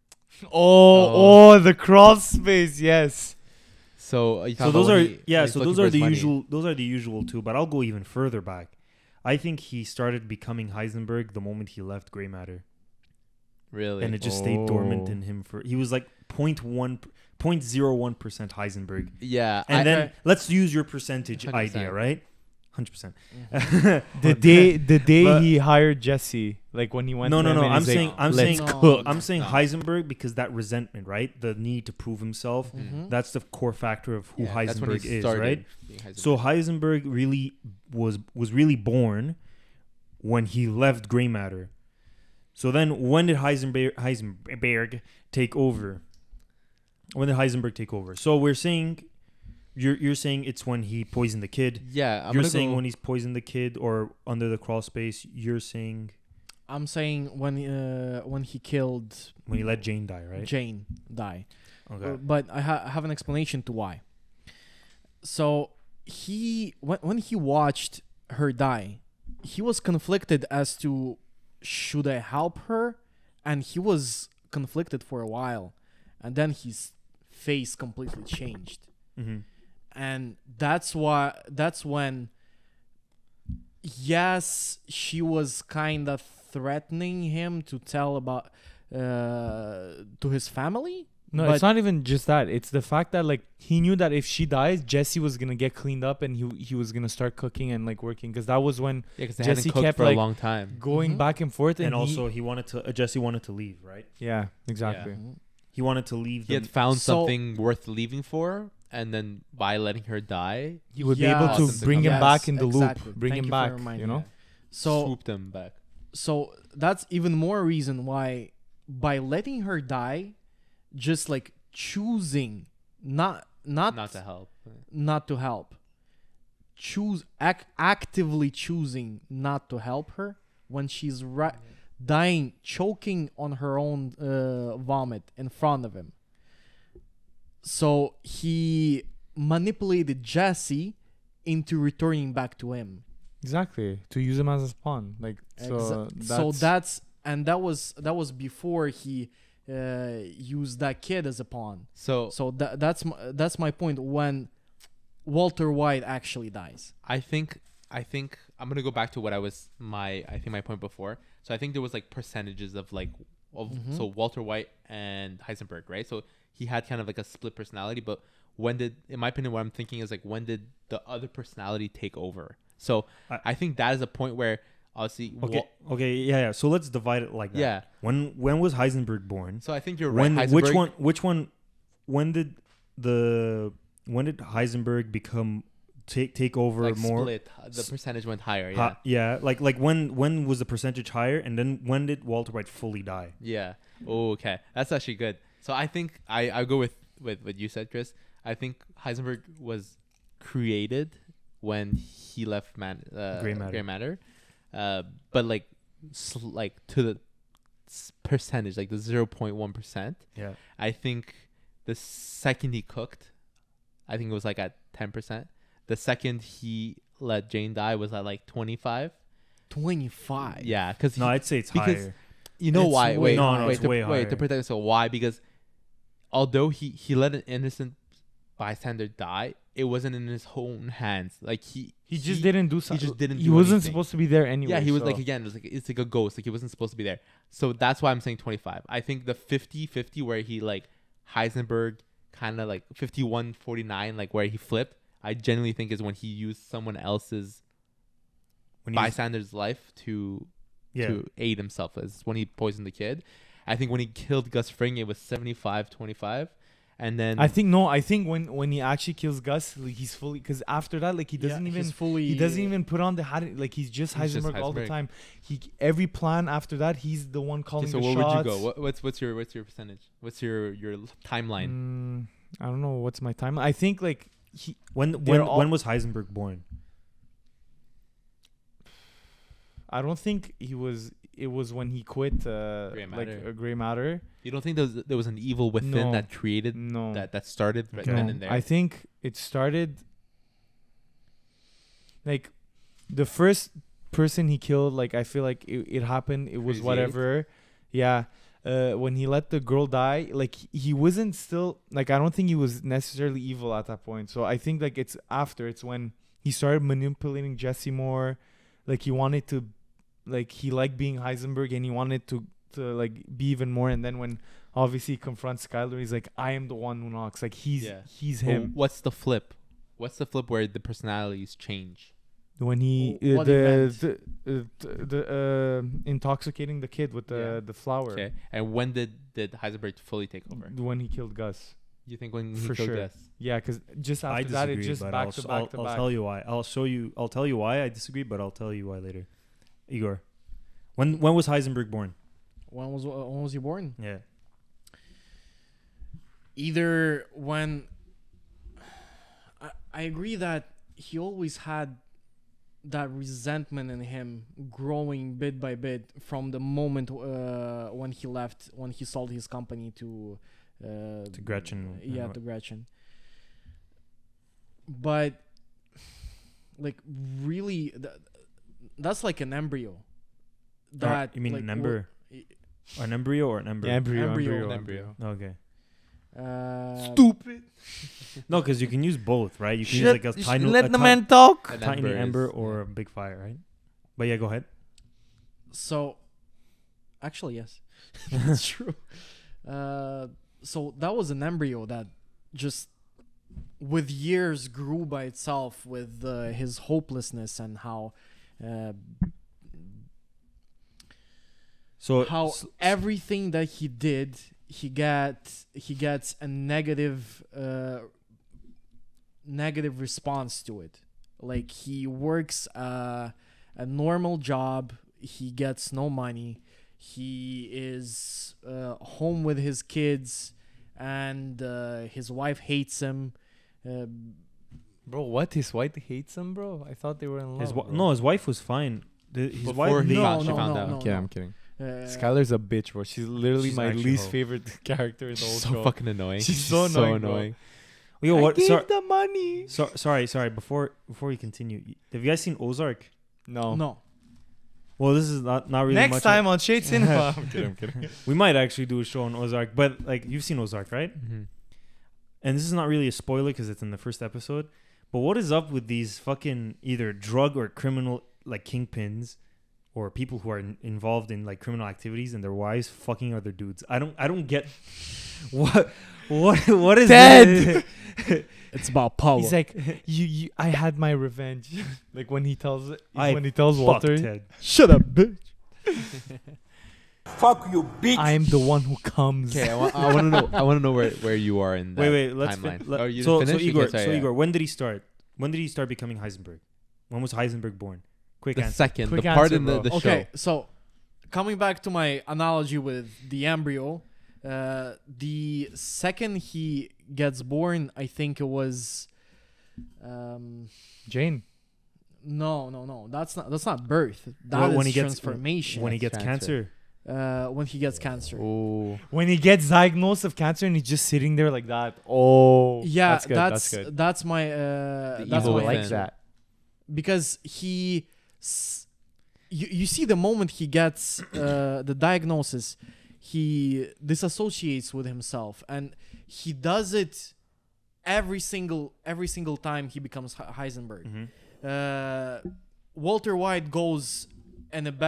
Oh, the crawl space, yes. So So those are those are the usual two. But I'll go even further back. I think he started becoming Heisenberg the moment he left Gray Matter, really. and it just stayed dormant Oh. in him for. He was like 0.01% Heisenberg. Yeah, And I- then let's use your percentage 100%. idea, right? 100%. The day But- he hired Jesse, like when he went. No, to no, him no. and I'm he's like, saying, I'm "Let's saying, cook." I'm saying No. Heisenberg because that resentment, right? The need to prove himself. Mhm. That's the core factor of who yeah, that's when Heisenberg he is, started right? being Heisenberg. So Heisenberg really was really born when he left Gray Matter. So then, when did Heisenberg take over? When did Heisenberg take over? So we're saying, you're saying it's when he poisoned the kid. yeah, I'm You're gonna saying go, when he's poisoned the kid or under the crawl space. You're saying I'm saying when he killed when he let Jane die, right? Jane die. Okay. But I have an explanation to why. So when he watched her die, he was conflicted as to should I help her, and he was conflicted for a while, and then his face completely changed, Mm-hmm. and that's when yes, she was kind of threatening him to tell about to his family, No, But- it's not even just that. It's the fact that like he knew that if she dies, Jesse was gonna get cleaned up and he was gonna start cooking and like working, because that was when Yeah, because they Jesse hadn't cooked kept, for like, a long time. going Mhm. back and forth, And he- also, he wanted to. Jesse wanted to leave, right? yeah, exactly. He wanted to leave. He had them. found So- something worth leaving for, and then by letting her die, He would Yeah. be able Awesome to bring him Yes, back in the exactly. loop, bring Thank him you for back. reminding You know, me. So swooped him back. so that's even more reason why by letting her die, just like choosing not Not to help. not to help, actively choosing not to help her when she's dying, choking on her own vomit in front of him. So he manipulated Jesse into returning back to him. exactly, to use him as a pawn. Like so, That was before he used that kid as a pawn. So So that's my point. When Walter White actually dies, I think I'm gonna go back to what my point before. So I think there was like percentages of like so Walter White and Heisenberg, right? So he had kind of like a split personality, but in my opinion, what I'm thinking is like, when did the other personality take over? So I think that is a point where obviously Okay. Yeah. So let's divide it like that. Yeah. When was Heisenberg born? So I think you're right. Which one? When did Heisenberg become take over like more? split, the percentage went higher. Yeah. Yeah. Like when was the percentage higher, and then when did Walter White fully die? Yeah. Oh, okay. That's actually good. So I think I go with what you said, Chris. I think Heisenberg was created when he left Gray matter. But like to the percentage, like the 0.1%. Yeah. I think the second he cooked, I think it was like at 10%. The second he let Jane die was at like 25. 25. Yeah, because No, I'd say it's because higher. you know It's why? way- Wait, No, wait, it's to, way wait higher. to protect himself. Why? Because although he let an innocent bystander die, it wasn't in his own hands. Like he just didn't do something. He just didn't. He do wasn't anything. supposed to be there anyway. Yeah, he was so- like, again, it's like a ghost. Like he wasn't supposed to be there. So that's why I'm saying 25. I think the 50-50 where he like Heisenberg kind of like 51-49, like where he flipped, I genuinely think is when he used someone else's When he was- bystander's life to yeah. aid himself. Is when he poisoned the kid. I think when he killed Gus Fring, it was 75-25. And then I think when he actually kills Gus, like, he's fully, because after that, like he doesn't even put on the hat, like he's just He's just Heisenberg all the Heisenberg. time. Every plan after that, he's the one calling so the where shots. would you go? What's your percentage? What's your timeline? I don't know what's my time. I think like When was Heisenberg born? I don't think he was. It was when he quit Gray like Matter. Gray Matter. You don't think there was an evil within No. that created No. that started right Okay. then and there? I think it started like the first person he killed. Like I feel like it happened. It was Crazy whatever. Yeah. When he let the girl die, like he wasn't still like I don't think he was necessarily evil at that point. So I think like it's after. It's when he started manipulating Jesse more. Like he wanted to, like he liked being Heisenberg and he wanted to like be even more. And then when obviously he confronts Skyler, he's like, I am the one who knocks. Like he's But him. what's the flip? What's the flip where the personalities change? When he What event? the intoxicating the kid with the flower. Okay, and when did Heisenberg fully take over? When he killed Gus. You think when he For killed sure. Gus? Yeah, because just I after that, disagree, it's just but back to back to I'll back. tell you why. I'll tell you why I disagree, but I'll tell you why later. Igor, when was Heisenberg born? When was he born? Yeah. Either when I agree that he always had that resentment in him growing bit by bit from the moment when he sold his company to Gretchen. Yeah, to Gretchen. But like really that's like an embryo. That you mean like, an ember? An embryo or an ember? Yeah, Embryo. Embryo. Okay. Stupid. No, because you can use both, right? You can use like a tiny, talk. An tiny ember is- or a big fire, right? But yeah, go ahead. So, actually, yes, that's true. so that was an embryo that just with years grew by itself with his hopelessness and how uh, So everything that he did, he gets a negative response to it. Like he works a normal job, he gets no money, he is home with his kids, and his wife hates him. Bro, what? His wife hates him, bro? I thought they were in love. bro. his wife was fine. His Before wife. he they- found, she No, found no, out. no. Okay, I'm kidding. Uh, Skylar's a bitch, bro. She's literally She's my actually least hoe. favorite character in the whole So show. fucking annoying. She's so annoying, bro. Yo, I what? gave the money. Sorry. Before we continue, have you guys seen Ozark? No. no. Well, this is not really Next much. time on Shade Cinema. I'm kidding. We might actually do a show on Ozark, but like you've seen Ozark, right? Mm-hmm. And this is not really a spoiler because it's in the first episode. But what is up with these fucking either drug or criminal like kingpins, or people who are involved in like criminal activities and their wives fucking other dudes? I don't get what is Dead! this? It's about power. He's like, you. I had my revenge. Like when he tells I Walter, Fuck Ted. Shut up, bitch. Fuck you, bitch. I am the one who comes. Okay, I want to know. I want to know where you are in that Wait, let's timeline. fin- let- Oh, you so didn't finish? Igor, Okay, sorry, yeah. Igor, when did he start? When did he start becoming Heisenberg? When was Heisenberg born? Quick The answer. second, Quick the part answer, in the bro. show. Okay, so coming back to my analogy with the embryo, the second he gets born, I think it was, Jane. no, that's not birth. That Well, is when he gets- transformation. When he gets Cancer. cancer. When he gets cancer. Oh, When he gets diagnosed of cancer and he's just sitting there like that. Oh, Yeah, that's good. That's good. that's my that's evil my I like within. that. because you see the moment he gets the diagnosis, he disassociates with himself, and he does it every single time he becomes Heisenberg. Mhm. Walter White goes in the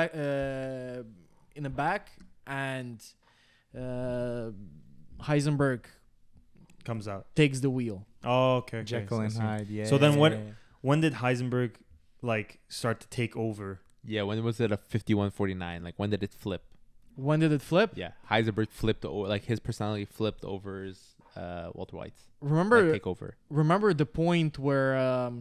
back and Heisenberg Comes out. takes the wheel. Oh, okay. Jekyll and Hyde. Yeah. So then when did Heisenberg like start to take over? yeah. When was it a 51-49? Like when did it flip? When did it flip? Yeah, Heisenberg flipped over. Like his personality flipped over his Walter White's. Remember Like, take over. remember the point where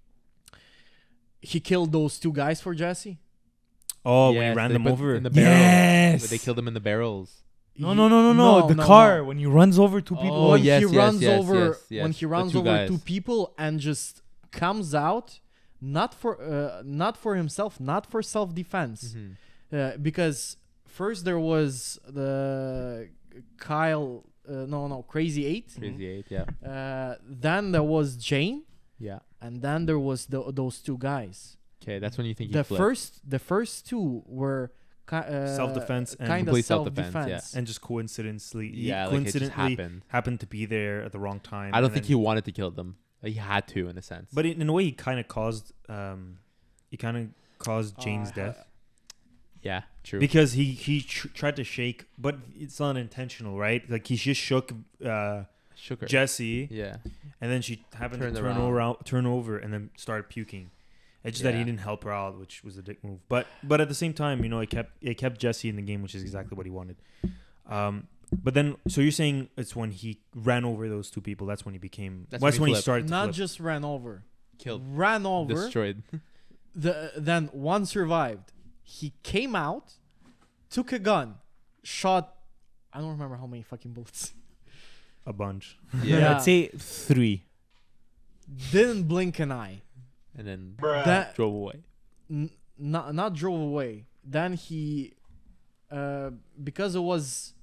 he killed those two guys for Jesse? Oh, when he Yes, ran they them put over. in the barrel. Yes. They killed them in the barrels. No. The car when he runs over two people. Oh, When yes, he yes, runs yes, over yes, yes. when he The runs two over guys. two people and just comes out not for himself, not for self-defense. Mhm. Because first there was the Kyle Crazy 8. Crazy 8. Yeah. Then there was Jane, Yeah. and then there was those two guys. Okay, that's when you think he The flipped. first two were Self-defense and kind of complete self-defense, self-defense. And just coincidentally, Yeah, like it just coincidentally happened. to be there at the wrong time. I don't and think then- he wanted to kill them. Like, he had to, in a sense. But in a way, he kind of caused Jane's I- death yeah, true. because he tried to shake, but it's not intentional, right? Like he just shook Shook her. Jesse, Yeah. and then she happened Turned to around. turn over, and then started puking. It's just that he Yeah. didn't help her out, which was a dick move. But at the same time, it kept Jesse in the game, which is exactly what he wanted. But then, so you're saying it's when he ran over those two people. That's when he became. That's That's when when he he started. To Not flip. just ran over, Killed. ran over. Destroyed. Then one survived. He came out, took a gun, shot. I don't remember how many fucking bullets. a bunch. Yeah. I'd say 3. Didn't blink an eye. And then That drove away. not drove away. Then he, because it was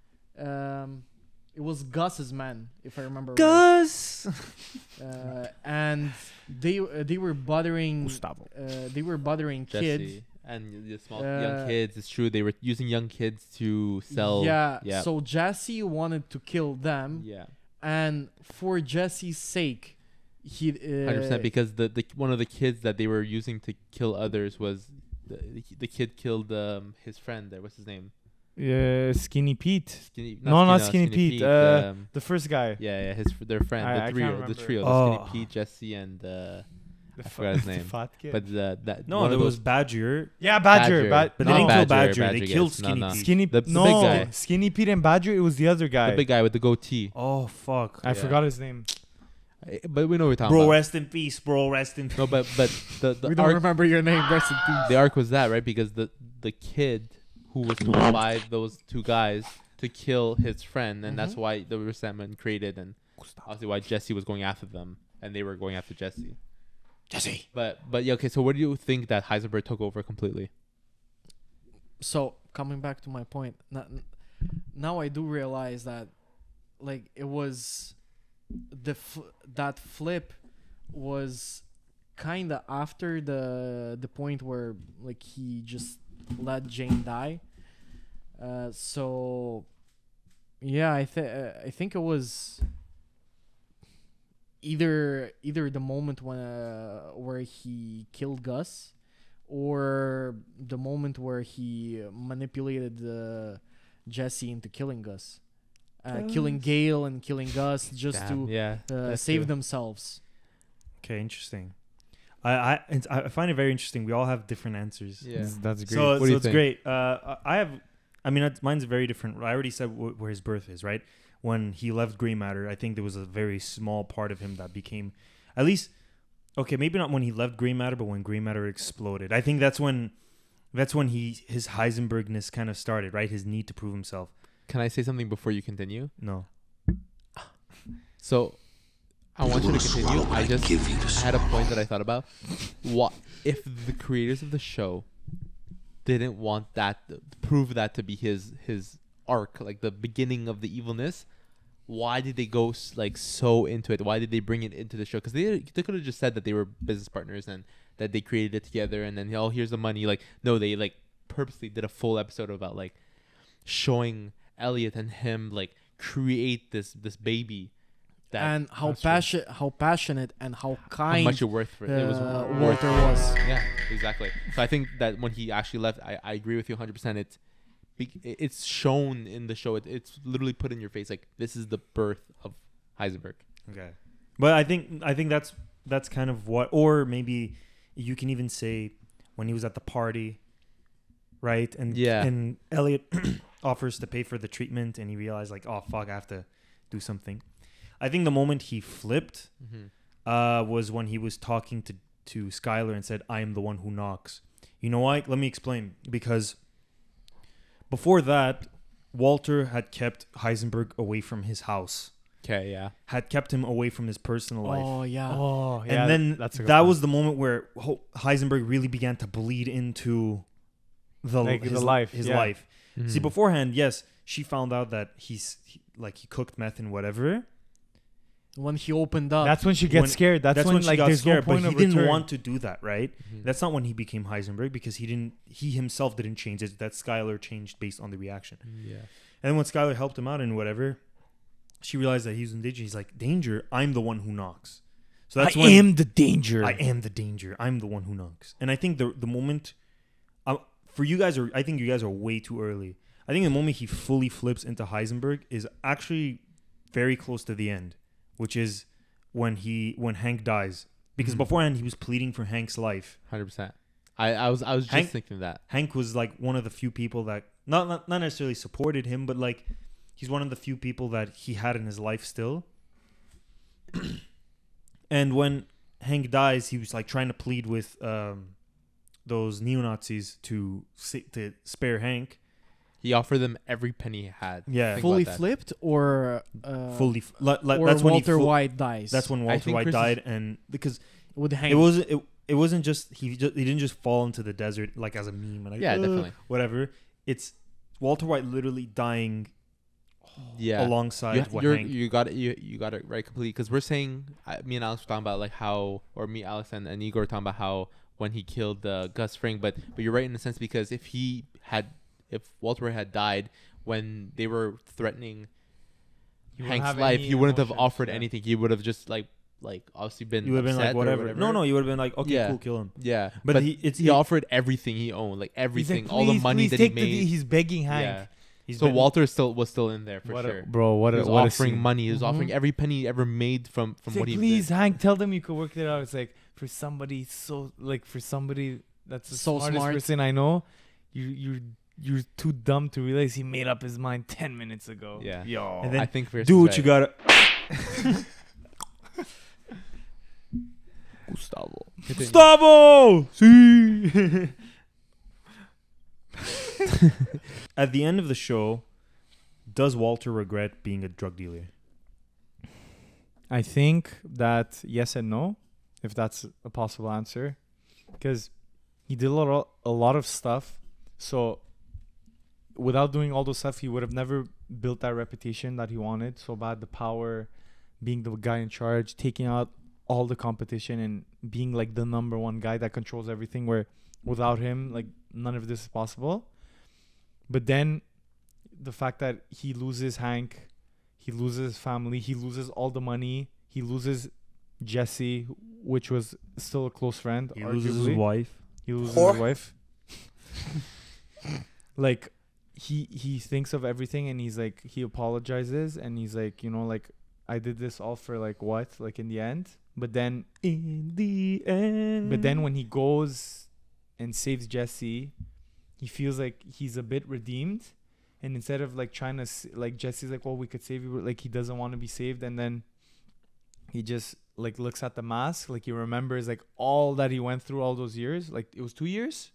Gus's man, if I remember. right. Gus. And they were bothering Gustavo. they were bothering Jesse. kids. And the small Uh, young kids. It's true. They were using young kids to sell. Yeah. Yeah. So Jesse wanted to kill them, Yeah. and for Jesse's sake, he 100%. Because the one of the kids that they were using to kill others was the kid killed his friend there. What's his name? Skinny Pete. Skinny, Not Skinny Pete. The first guy. Yeah, their friend, I the can't trio, remember. the trio, Oh. the Skinny Pete, Jesse, and I forgot his the name. fat kid. But that No, one there of was those Badger. yeah, Badger. But they No. didn't kill Badger, Badger. They Badger, killed yes. No, Skinny no. Pete. Skinny The big no, guy. Skinny Pete and Badger. It was the other guy. the big guy with the goatee. Oh fuck. I forgot his name. But we know what we're talking Bro, about. rest in peace, bro. Rest in peace. No, but the We don't arc, remember your name. Rest in peace. the arc was that, right? Because the kid who was told by those two guys to kill his friend, and that's why the resentment created, and obviously why Jesse was going after them, and they were going after Jesse. Jesse. But yeah, okay. So what do you think that Heisenberg took over completely? So coming back to my point, now I do realize that, like, it was that flip was kind of after the point where, like, he just let Jane die. So yeah, I think it was either the moment when where he killed Gus, or the moment where he manipulated Jesse into killing Gus, killing Gale and killing Gus just Damn, yeah, that's save true. themselves. Okay, interesting. I find it very interesting. We all have different answers. Yeah. That's great. So, What do you it's think? great. I mean, mine's very different. I already said where his birth is, right? When he left Grey Matter, I think there was a very small part of him that became, at least, okay, maybe not when he left Grey Matter, but when Grey Matter exploded. I think that's when his Heisenbergness kind of started, right? His need to prove himself. Can I say something before you continue? No. So, I want you to continue. I just had a point that I thought about. What if the creators of the show didn't want that, prove that to be his arc, like the beginning of the evilness? Why did they go like so into it? Why did they bring it into the show? Because they could have just said that they were business partners and that they created it together, and then, oh, here's the money. Like, no, they like purposely did a full episode about like showing Elliot and him like create this baby. And how passionate and how How kind much it worth for it. It was Walter was. Yeah, exactly. So I think that when he actually left, I agree with you 100%. It's shown in the show. It's literally put in your face. Like, this is the birth of Heisenberg. Okay. But I think that's kind of what, or maybe you can even say when he was at the party, right? And and Elliot offers to pay for the treatment, and he realized like, oh fuck, I have to do something. I think the moment he flipped was when he was talking to Skylar and said, I am the one who knocks. You know why? Let me explain. Because before that, Walter had kept Heisenberg away from his house. Okay, yeah. Had kept him away from his personal life. Oh yeah. Oh yeah. And then that's a good that point. was the moment where Heisenberg really began to bleed into his life. Mm-hmm. See, beforehand, yes, she found out that he cooked meth and whatever. When he opened up, That's when she gets scared. That's when she like got there's scared, no point but he of didn't return. want to do that, right? Mm-hmm. That's not when he became Heisenberg, because he himself didn't change it. That Skylar changed based on the reaction. Yeah. And then when Skylar helped him out and whatever, she realized that he was in danger. He's like, danger, I'm the one who knocks. So that's I am the danger. I am the danger. I'm the one who knocks. And I think the moment, for you guys, I think you guys are way too early. I think the moment he fully flips into Heisenberg is actually very close to the end, which is when Hank dies. Because beforehand he was pleading for Hank's life. 100%. I was just thinking that. Hank was like one of the few people that not necessarily supported him, but like he's one of the few people that he had in his life still. And when Hank dies, he was like trying to plead with those neo-Nazis to spare Hank. He offered them every penny he had. Yeah. Think fully about that. flipped, or Fully. or That's when Walter White dies. That's when Walter think White Chris died, and because with Hank. it wasn't just he didn't just fall into the desert like as a meme and like, Yeah, definitely. whatever. It's Walter White literally dying Yeah. alongside Hank. You got it right completely, because we're saying, me and Alex were talking about like how, or me, Alex, and Igor were talking about how when he killed Gus Fring, but you're right in a sense, because if Walter White had died when they were threatening Hank's life, he wouldn't have offered anything. He would have just like obviously been. You would have been like whatever. No, you would have been like, okay, Yeah. cool, kill him. Yeah, But he offered everything he owned, like everything, all the money that he made. He's begging Hank. Yeah. He's So been- Walter was still in there for What sure. a, bro, what He a was what a offering scene. money. He was offering every penny he ever made from He's what like, he please, did. Hank, tell them you could work it out. It's like for somebody that's the So smartest smart. person I know, you're too dumb to realize he made up his mind 10 minutes ago. Yeah. Yo. And then, I think Fierce do is what you right. gotta. Gustavo. Gustavo! See? At the end of the show, does Walter regret being a drug dealer? I think that yes and no, if that's a possible answer, because he did a lot of stuff. So without doing all those stuff, he would have never built that reputation that he wanted so bad. The power, being the guy in charge, taking out all the competition, and being like the number one guy that controls everything. Where without him, like none of this is possible. But then the fact that he loses Hank. He loses his family. He loses all the money. He loses Jesse, which was still a close friend. He loses his arguably. wife. He loses his wife. Like, he thinks of everything, and he's like, he apologizes, and he's like, you know, like, I did this all for like what? Like in the end. But then when he goes and saves Jesse, he feels like he's a bit redeemed. And instead of like trying to like Jesse's like, well, we could save you, like he doesn't want to be saved, and then he just like looks at the mask, like he remembers like all that he went through all those years. Like it was 2 years.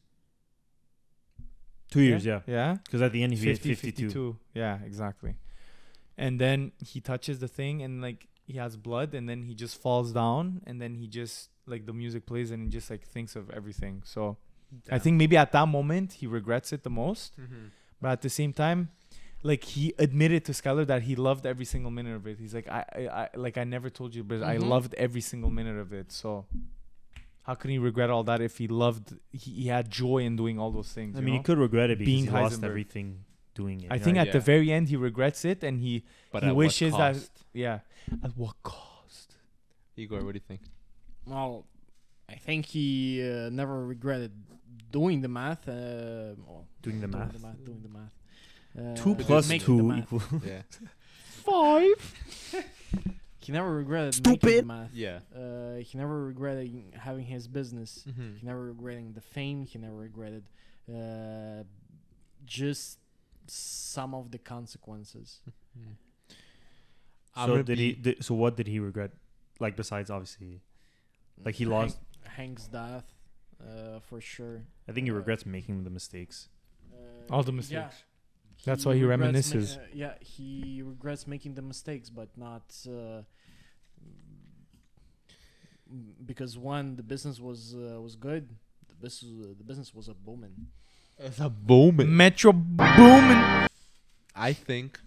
2 years, yeah. Yeah. Because at the end he had 50, 52. 52. Yeah, exactly. And then he touches the thing, and like he has blood, and then he just falls down, and then he just like the music plays, and he just like thinks of everything. So I think maybe at that moment he regrets it the most. But at the same time, like he admitted to Skylar that he loved every single minute of it. He's like, I never told you, but I loved every single minute of it. So how can he regret all that if he loved, he had joy in doing all those things? I mean, he could regret it because Being he lost Heisenberg. everything doing it. I think at the very end he regrets it, and he at wishes what that cost? at what cost? Igor, what do you think? Well, I think he never regretted doing the math. Doing the math? Doing the math. 2 plus making 2 the math. equals... Yeah. 5. He never regretted making the math. Yeah. He never regretted having his business. Mhm. He never regretted the fame. He never regretted just some of the consequences. So so what did he regret? Like besides obviously, like he lost. Hank's death, for sure. I think he regrets making the mistakes. All the Yeah. mistakes. That's why he regrets reminisces. he regrets making the mistakes, but not because one, the business was good. The business was a booming. It's a booming. Metro booming. I think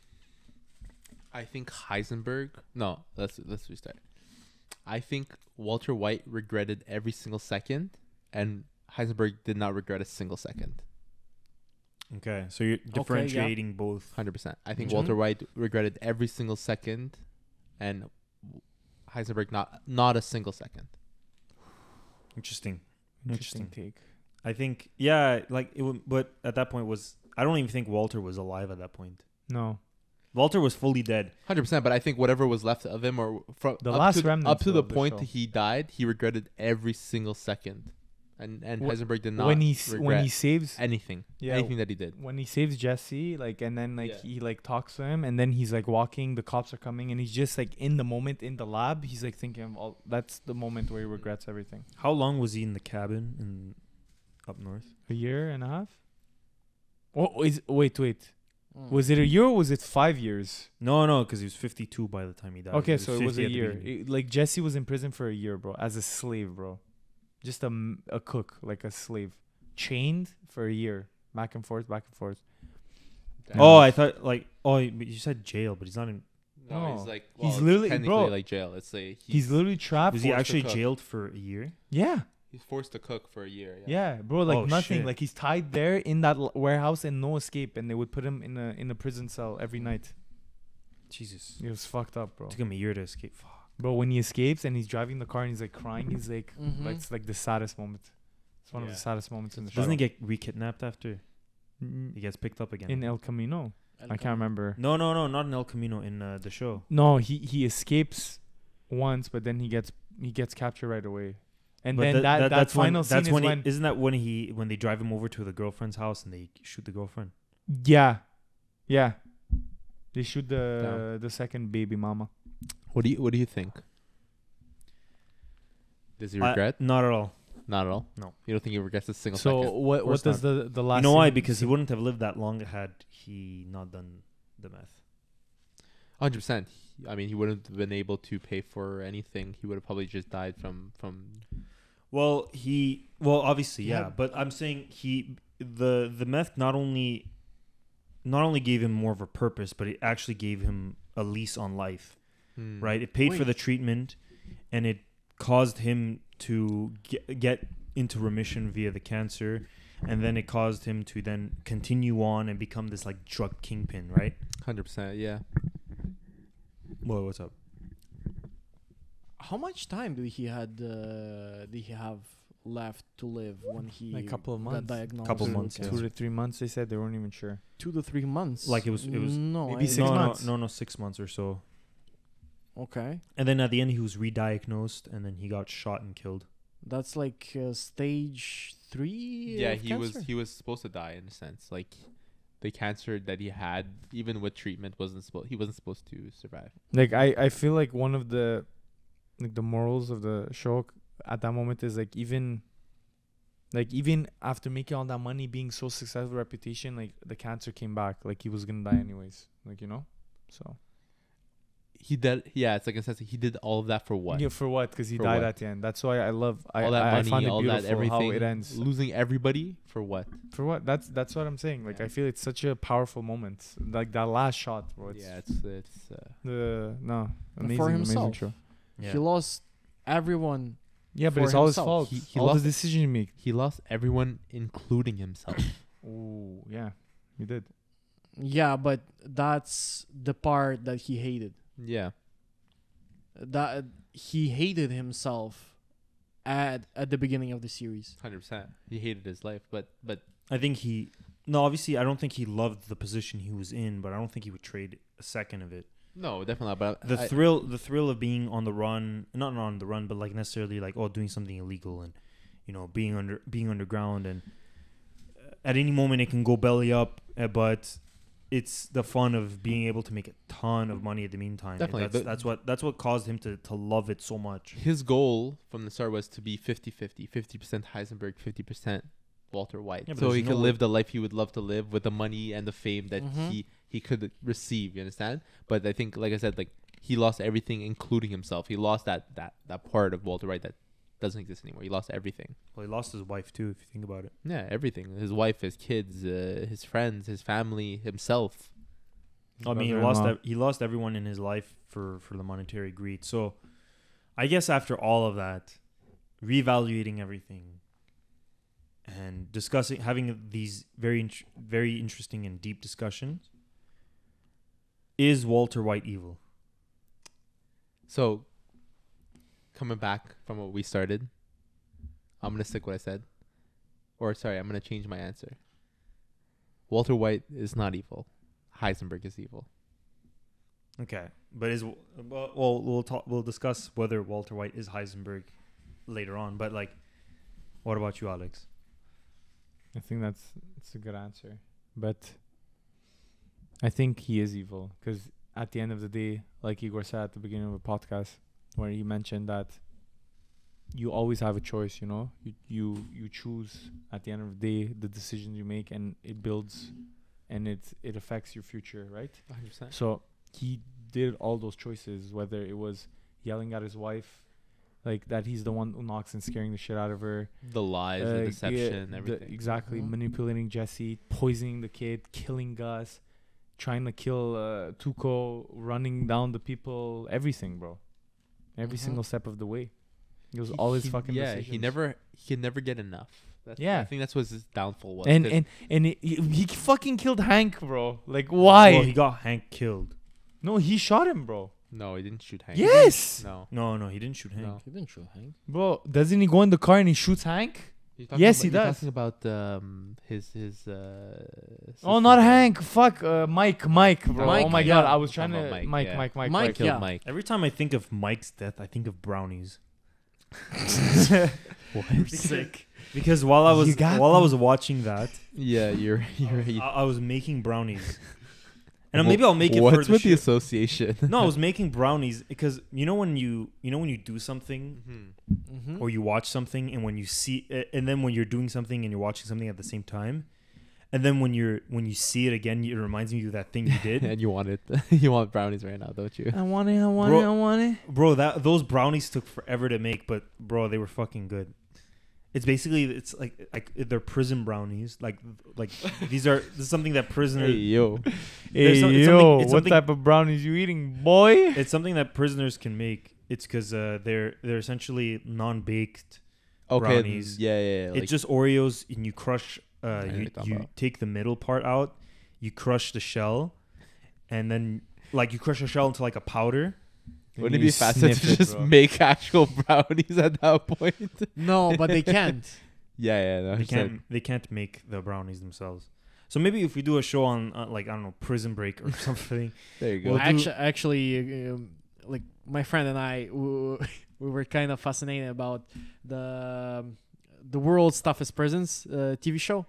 Heisenberg. No, let's restart. I think Walter White regretted every single second, and Heisenberg did not regret a single second. Okay, so you're differentiating both. 100%. I think Mhm. Walter White regretted every single second, and Heisenberg not a single second. Interesting. Interesting take. I think like it would, but at that point I don't even think Walter was alive at that point. No. Walter was fully dead. 100%. But I think whatever was left of him, or from The last up remnants to the of the point show. that he died, he regretted every single second, and Heisenberg did not when he regret saves anything that he did. when he saves Jesse, like, and then like Yeah. he like talks to him, and then he's like walking, the cops are coming, and he's just like in the moment in the lab, he's like thinking of all. That's the moment where he regrets everything. How long was he in the cabin in up north? A year and a half. Oh, wait. Mm. Was it a year or was it 5 years? No, because he was 52 by the time he died. Okay, so it was 50 a at the year. beginning. Like Jesse was in prison for a year, bro, as a slave, bro. Just a cook, like a slave, chained for a year, back and forth. Oh, I thought you said jail, but he's not in. No, he's like he's literally technically like jail. It's like he's literally trapped. Was he forced actually to cook. jailed for a year? Yeah. He's forced to cook for a year. Yeah, bro, like Oh, nothing. shit. Like he's tied there in that warehouse and no escape, and they would put him in a prison cell every night. Jesus, It was fucked up, bro. took him a year to escape. Fuck. Bro, when he escapes and he's driving the car and he's like crying, he's like, Mhm. it's like the saddest moment. It's one of Yeah. the saddest moments in the show. Doesn't he get re-kidnapped after? He gets picked up again. in El Camino. El I can't Camino. remember. No, not in El Camino, in the show. No, he escapes once, but then he gets captured right away. And then that that's final scene that's is when when isn't that when they drive him over to the girlfriend's house and they shoot the girlfriend? yeah, they shoot the second baby mama. What do you think? Does he regret? Not at all. Not at all. No. You don't think he regrets a single So second? what course does the last? You know why? scene Because he say? wouldn't have lived that long had he not done the meth. 100%. I mean, he wouldn't have been able to pay for anything. He would have probably just died from. Well, obviously, Yeah. yeah. But I'm saying the meth not only gave him more of a purpose, but it actually gave him a lease on life, right? It paid for Wait. the treatment, and it caused him to get into remission via the cancer, and then it caused him to then continue on and become this like drug kingpin, right? 100%. Yeah. Whoa, what's up? How much time did he have left to live when he Like a couple of got months. diagnosed? Couple with months, yeah. 2 to 3 months. They said they weren't even sure. 2 to 3 months. Like it was no, maybe I- 6 no, months. No, 6 months or so. Okay, And then at the end, he was re-diagnosed, and then he got shot and killed. that's like stage 3. Yeah, of he cancer? was supposed to die in a sense. Like the cancer that he had, even with treatment, he wasn't supposed to survive. Like I feel like one of the morals of the show at that moment is like even after making all that money, being so successful, reputation, like the cancer came back. Like he was gonna die anyways. Like so. He did. Yeah, it's like in a sense he did all of that for what? Yeah, for what? Because he For died what? at the end. That's why I love All that I money, found it all beautiful that everything. how it ends. Losing everybody for what? For what? That's what I'm saying. Like Yeah. I feel it's such a powerful moment. Like that last shot, bro. It's Yeah, it's no amazing, for amazing himself. show. Yeah. He lost everyone. Yeah, but For it's all his himself. fault. He all lost- the decisions you make. he lost everyone, including himself. Ooh, yeah, you did. Yeah, but that's the part that he hated. Yeah. That he hated himself at the beginning of the series. 100%. He hated his life, but I think obviously I don't think he loved the position he was in, but I don't think he would trade a second of it. no, definitely not. But The thrill of being on the run, not on the run, but like necessarily like doing something illegal and being underground, and at any moment it can go belly up, but it's the fun of being able to make a ton of money at the meantime. Definitely, That's what caused him to love it so much. his goal from the start was to be 50-50, 50% Heisenberg, 50% Walter White. Yeah, but So there's he could no- live the life he would love to live with the money and the fame that Mhm. he could receive, you understand? But I think, like I said, like he lost everything, including himself. He lost that part of Walter White that doesn't exist anymore. He lost everything. Well, he lost his wife too, if you think about it. Yeah, everything. His wife, his kids, his friends, his family, himself. I mean, he lost everyone in his life for the monetary greed. So, I guess after all of that, reevaluating everything and having these very interesting and deep discussions, is Walter White evil? So, coming back from what we started, I'm going to stick what I said. Or, sorry, I'm going to change my answer. Walter White is not evil. Heisenberg is evil. Okay, but we'll discuss whether Walter White is Heisenberg later on. But like, what about you, Alex? I think it's a good answer, but I think he is evil because at the end of the day, like Igor said at the beginning of the podcast, where he mentioned that you always have a choice. You choose at the end of the day the decisions you make, and it builds, and it affects your future, right? 100%. So he did all those choices, whether it was yelling at his wife, like that he's the one who knocks and scaring the shit out of her. The lies, the deception, everything. Exactly. Mhm. Manipulating Jesse, poisoning the kid, killing Gus, trying to kill Tuco, running down the people, everything, bro. Every Mhm. single step of the way. It was all his fucking decisions. He could never get enough. Yeah. I think that's what his downfall was. And 'cause he fucking killed Hank, bro. Like, why? Well, he got Hank killed. No, he shot him, bro. no, he didn't shoot Hank. Yes! No. No, he didn't shoot Hank. No. He didn't shoot Hank. Bro, doesn't he go in the car and he shoots Hank? You're talking Yes, about, he you're does. talking about his Oh, not Hank. Fuck. Mike, bro. Mike, oh my yeah. god, I was trying Talking to. about Mike, yeah. Mike. Mike, killed yeah. Mike. Every time I think of Mike's death, I think of brownies. Sick. Because while I You was got while I me. was watching that, Yeah, you're I was making brownies, and maybe I'll make it for What's the with the show. association? No, I was making brownies because you know when you do something Mm-hmm. or you watch something, and when you see, and then when you're doing something and you're watching something at the same time, and then when you see it again, it reminds you of that thing you did. And you want it. You want brownies right now, don't you? I want it. Bro- Bro, those brownies took forever to make, but bro, they were fucking good. It's like they're prison brownies. Like this is something that Hey prisoners. yo, Hey it's yo, something- it's what something- type of brownies you eating, boy? It's something that prisoners can make. It's because they're essentially non-baked. okay, Brownies. yeah. It's just Oreos, and you crush. know what you're talking You about. take the middle part out, you crush the shell, and then like you crush the shell into like a powder. Wouldn't it You be faster to sniff it, just bro. make actual brownies at that point? No, but they can't. Yeah. No, They can't make the brownies themselves. So maybe if we do a show on like I don't know, Prison Break or something. there you go. Well, Actually, like my friend and I, we were kind of fascinated about the World's Toughest Prisons TV show.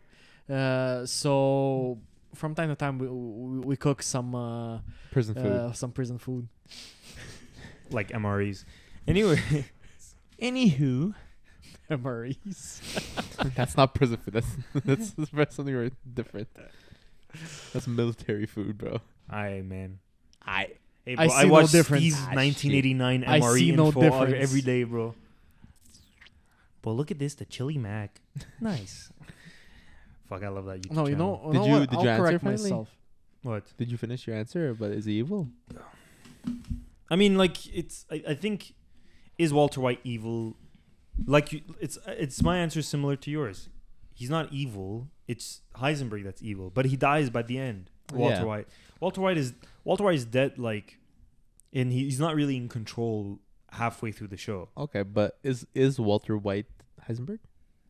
So from time to time, we cook some Prison food. some prison food. Like MREs. Anyway, Anywho, MREs. That's not prison food. That's something very different. That's military food, bro. man. I Hey, I bro, I see no watch difference. Steve's 1989 I MRE see no info difference. every day, bro. But look at this, the chili mac. Nice. Fuck, I love that YouTube No, you channel. know. Did know you- what? did I'll you answer correct finally? myself. What? did you finish your answer? But is it evil? I mean, like, I think, is Walter White evil? Like, it's my answer similar to yours. He's not evil. It's Heisenberg that's evil. But he dies by the end. Walter Yeah. White. Walter White is dead, like, and he's not really in control halfway through the show. Okay, but is Walter White Heisenberg?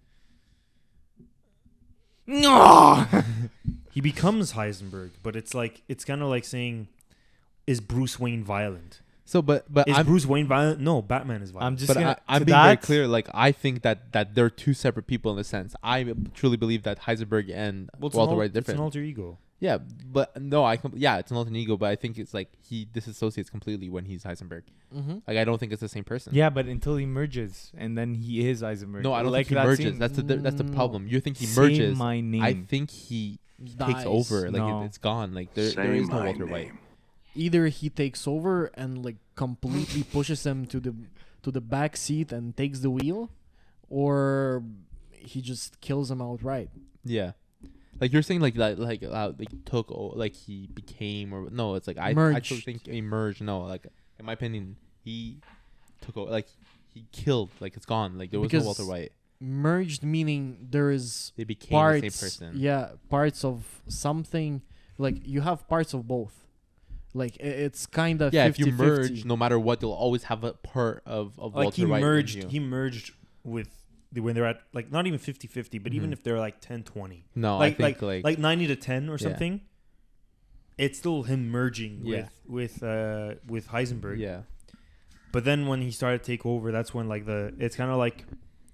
no. He becomes Heisenberg, but it's kind of like saying, is Bruce Wayne violent? So, but Is I'm Bruce Wayne violent? No, Batman is violent. I'm just but gonna. I'm to being very that, clear. Like I think that they're two separate people in a sense. I truly believe that Heisenberg and Well, it's Walter an White are It's an different. alter ego. Yeah, but no, it's an alter ego. But I think it's like he disassociates completely when he's Heisenberg. Mm-hmm. Like I don't think it's the same person. Yeah, but until he merges, and then he is Heisenberg. No, I don't like think he that merges. scene- That's the problem. You think he Say merges? my name. I think he takes Dies. over. Like No. it's gone. Like there Say is no my Walter White. name. Either he takes over and like completely pushes him to the back seat and takes the wheel, or he just kills him outright. Yeah, like you're saying, like that, like took, like he became, or no, it's like I Merged. actually think he merged. No, like in my opinion, he took over. Like he killed. Like it's gone. Like there was Because no Walter White. Merged meaning there is They became parts. the same person. Yeah, parts of something. Like you have parts of both. Like it's kind of Yeah, if you 50-50. merge, no matter what, you'll always have a part of Like Walter he White. in merged. you. He merged with when they're at like not even 50-50, but even Mhm. if they're like 10-20, No, like I think like 90 to 10 or Yeah. something. It's still him merging Yeah. with Heisenberg. yeah. But then when he started to take over, that's when like it's kind of like,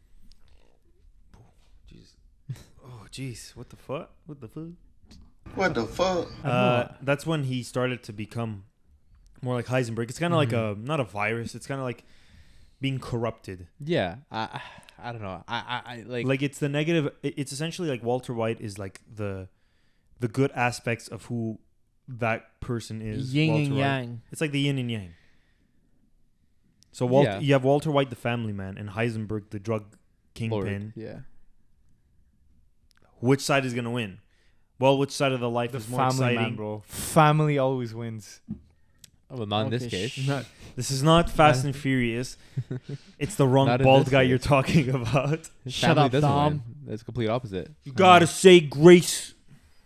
jeez, what the fuck? What the fuck? That's when he started to become more like Heisenberg. It's kind of like a not a virus. It's kind of like being corrupted. Yeah, I don't know. I Like it's the negative. It's essentially like Walter White is like the good aspects of who that person is. Yin Walter and White. yang. It's like the yin and yang. So Yeah. you have Walter White, the family man, and Heisenberg, the drug kingpin. Lord. Yeah. Which side is gonna win? Well, which side of the life The is more family exciting? man, bro. Family always wins. Oh, well, not in this Okay, case. Not, This is not Fast and Furious. It's the wrong Not in bald this guy case. you're talking about. Shut Family up, doesn't Dom. win. That's the complete opposite. You gotta say grace.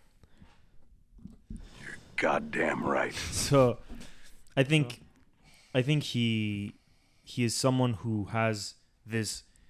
Goddamn right. So, I think he is someone who has this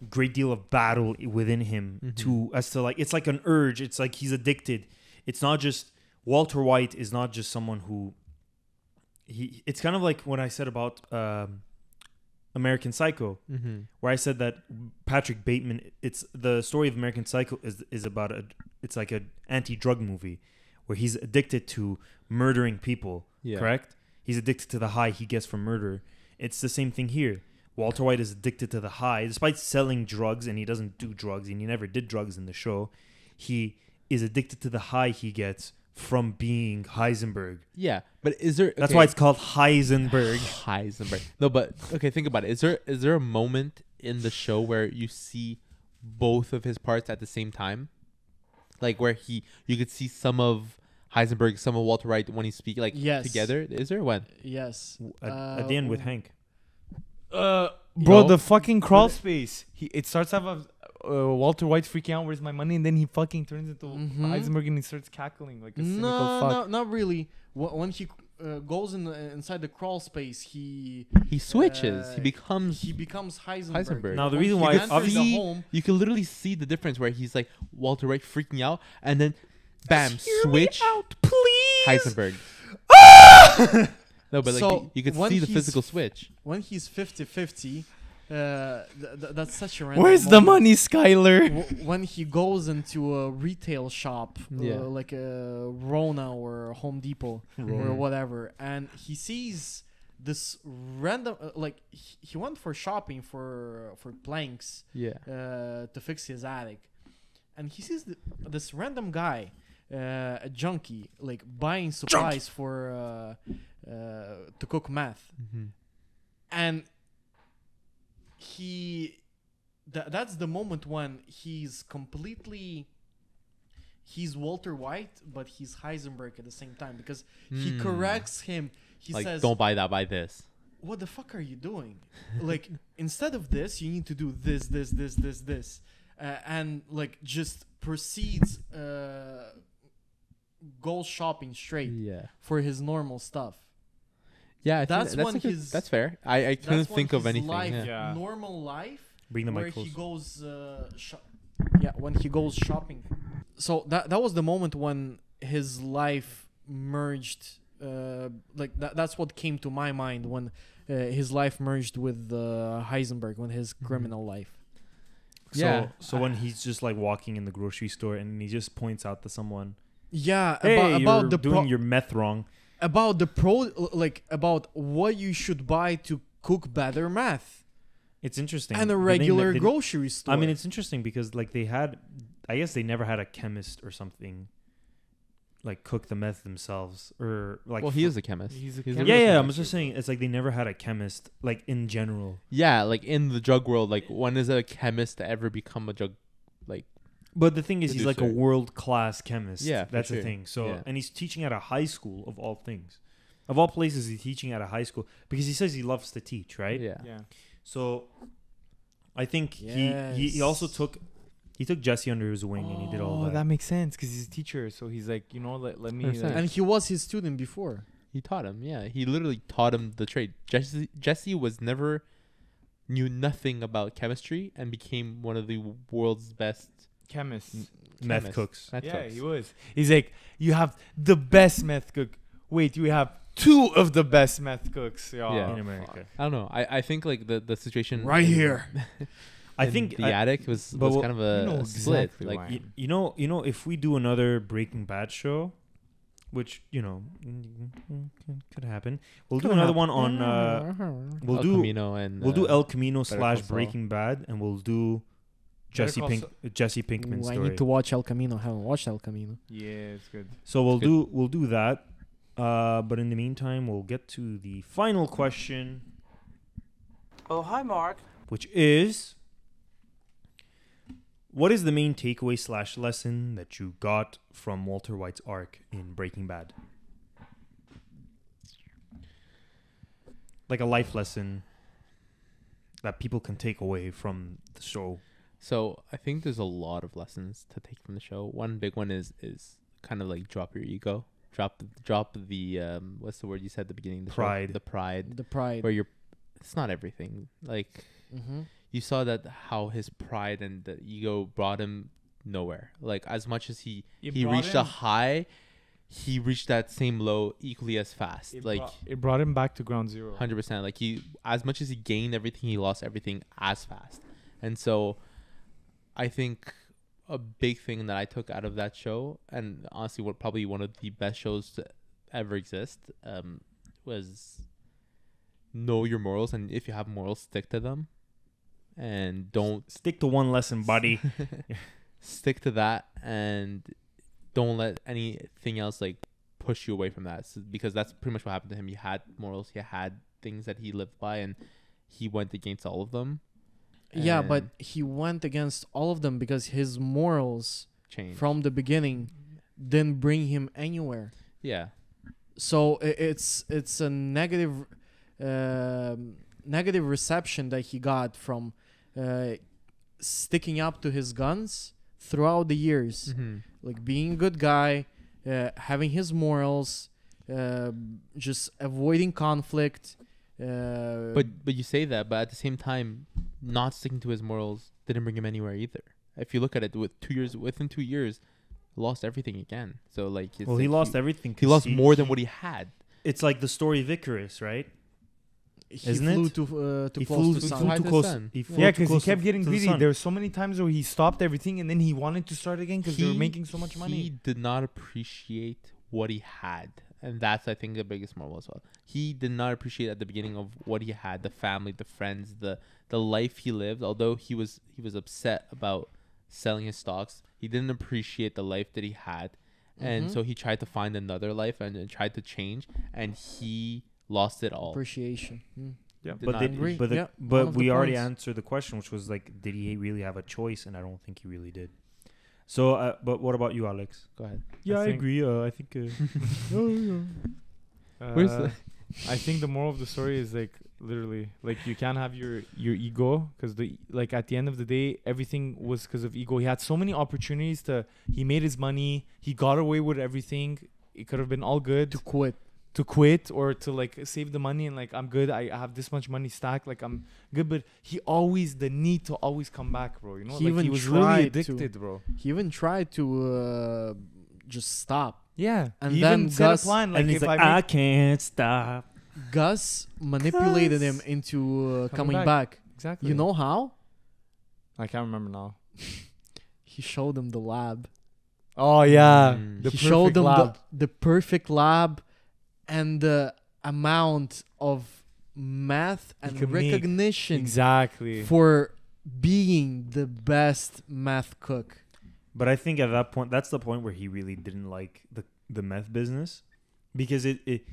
great deal of battle within him to as to like it's like an urge. It's like he's addicted. It's not just Walter White is not just someone who it's kind of like what I said about American Psycho, where I said that Patrick Bateman. It's the story of American Psycho is about it's like an anti-drug movie where he's addicted to murdering people. Yeah. Correct? He's addicted to the high he gets from murder. It's the same thing here. Walter White is addicted to the high, despite selling drugs, and he doesn't do drugs, and he never did drugs in the show. He is addicted to the high he gets from being Heisenberg. Yeah, but is there? That's why it's called Heisenberg. Heisenberg. No, but okay, think about it. Is there a moment in the show where you see both of his parts at the same time, like where you could see some of Heisenberg, some of Walter White when he speak like together? Is there when? Yes. At the end with Hank. Bro, the fucking crawl space. It starts off of Walter White freaking out, where's my money? And then he fucking turns into Heisenberg and he starts cackling like a cynical fuck. No, not really. When he goes inside the crawl space, he switches. He becomes Heisenberg. Now the reason why you can literally see the difference where he's like Walter White freaking out, and then bam, switch out, please. Heisenberg. No, but so like you could see the physical switch. When he's 50-50, that's such a random Where's the money, Skyler? When he goes into a retail shop, like a Rona or Home Depot or whatever, and he sees this random, like he went for shopping for planks, to fix his attic, and he sees this random guy, a junkie, like buying supplies for to cook meth, and that's the moment when he's Walter White, but he's Heisenberg at the same time, because he corrects him. He like, says, don't buy that, buy this. What the fuck are you doing? Like, instead of this, you need to do this. And like just proceeds goes shopping straight for his normal stuff. Yeah, that's fair. I couldn't think of anything. Normal life. Bring the where mic close. he goes, when he goes shopping. So that was the moment when his life merged. That's what came to my mind when his life merged with Heisenberg, when his criminal life. So when he's just like walking in the grocery store and he just points out to someone. Yeah, hey, about the doing your meth wrong. About about what you should buy to cook better meth. It's interesting. And a regular grocery store. I mean, it's interesting because like I guess they never had a chemist or something like cook the meth themselves, or like. Well, he is a chemist. He's a chemist. Yeah. I'm just saying it's like they never had a chemist like in general. Yeah, like in the drug world, like when is a chemist to ever become a drug like? But the thing is, he's like a world-class chemist. Yeah, that's the thing. So, and he's teaching at a high school of all things, of all places. He's teaching at a high school because he says he loves to teach, right? Yeah. So, I think he also took Jesse under his wing and he did all that. Oh, that makes sense because he's a teacher. So he's like, let me. And he was his student before. He taught him. Yeah, he literally taught him the trade. Jesse knew nothing about chemistry and became one of the world's best. Chemists. Meth cooks. He was. He's like, you have the best meth cook. Wait, you have two of the best meth cooks in America. I don't know. I think like the situation right here. I think the attic was kind of a split. Exactly like you know, if we do another Breaking Bad show, which could happen, we'll do another one on we'll do El Camino / Breaking Bad, and we'll do Jesse Pinkman's story. I need to watch El Camino. I haven't watched El Camino. Yeah, it's good. So we'll do that. But in the meantime, we'll get to the final question. Oh, hi, Mark. Which is, what is the main takeaway / lesson that you got from Walter White's arc in Breaking Bad? Like a life lesson that people can take away from the show. So I think there's a lot of lessons to take from the show. One big one is kind of like drop your ego, drop the what's the word you said at the beginning? Pride. The pride. The pride. Where it's not everything. Like you saw that how his pride and the ego brought him nowhere. Like as much as he reached a high, he reached that same low equally as fast. It brought him back to ground zero. 100%. Like as much as he gained everything, he lost everything as fast. And so I think a big thing that I took out of that show, and honestly probably one of the best shows to ever exist, was know your morals, and if you have morals, stick to them, and don't stick to one lesson, buddy. Stick to that, and don't let anything else like push you away from that, because that's pretty much what happened to him. He had morals, he had things that he lived by, and he went against all of them. Yeah, but he went against all of them because his morals changed from the beginning didn't bring him anywhere. Yeah. So it's a negative reception that he got from sticking up to his guns throughout the years, like being a good guy, having his morals, just avoiding conflict. But you say that, but at the same time, not sticking to his morals didn't bring him anywhere either. If you look at it, within 2 years, lost everything again. So like, he lost everything. He lost more than what he had. It's like the story of Icarus, right? Isn't flew it? Too He close flew to the too sun. close. Yeah, because he kept getting greedy. There were so many times where he stopped everything and then he wanted to start again because they were making so much money. He did not appreciate what he had. And that's, I think, the biggest moral as well. He did not appreciate at the beginning of what he had, the family, the friends, the life he lived. Although he was upset about selling his stocks, he didn't appreciate the life that he had. And so he tried to find another life and tried to change, and he lost it all. Appreciation. Yeah, agree. But we already answered the question, which was like, did he really have a choice? And I don't think he really did. So, but what about you, Alex? Go ahead. Yeah, I agree. I think. I think the moral of the story is like literally like you can't have your ego, because at the end of the day everything was because of ego. He had so many opportunities he made his money, he got away with everything. It could have been all good to quit or to like save the money and like, I'm good, I have this much money stacked, like I'm good. But the need to always come back, bro, you know, he was really addicted, bro. He even tried to just stop. Yeah, and he then even set a plan, and he's like, I can't stop. Gus manipulated him into coming back. Exactly. You know how? I can't remember now. He showed him the lab. Oh yeah, he showed them the perfect lab and the amount of math and recognition for being the best math cook. But I think at that point, that's the point where he really didn't like the meth business, because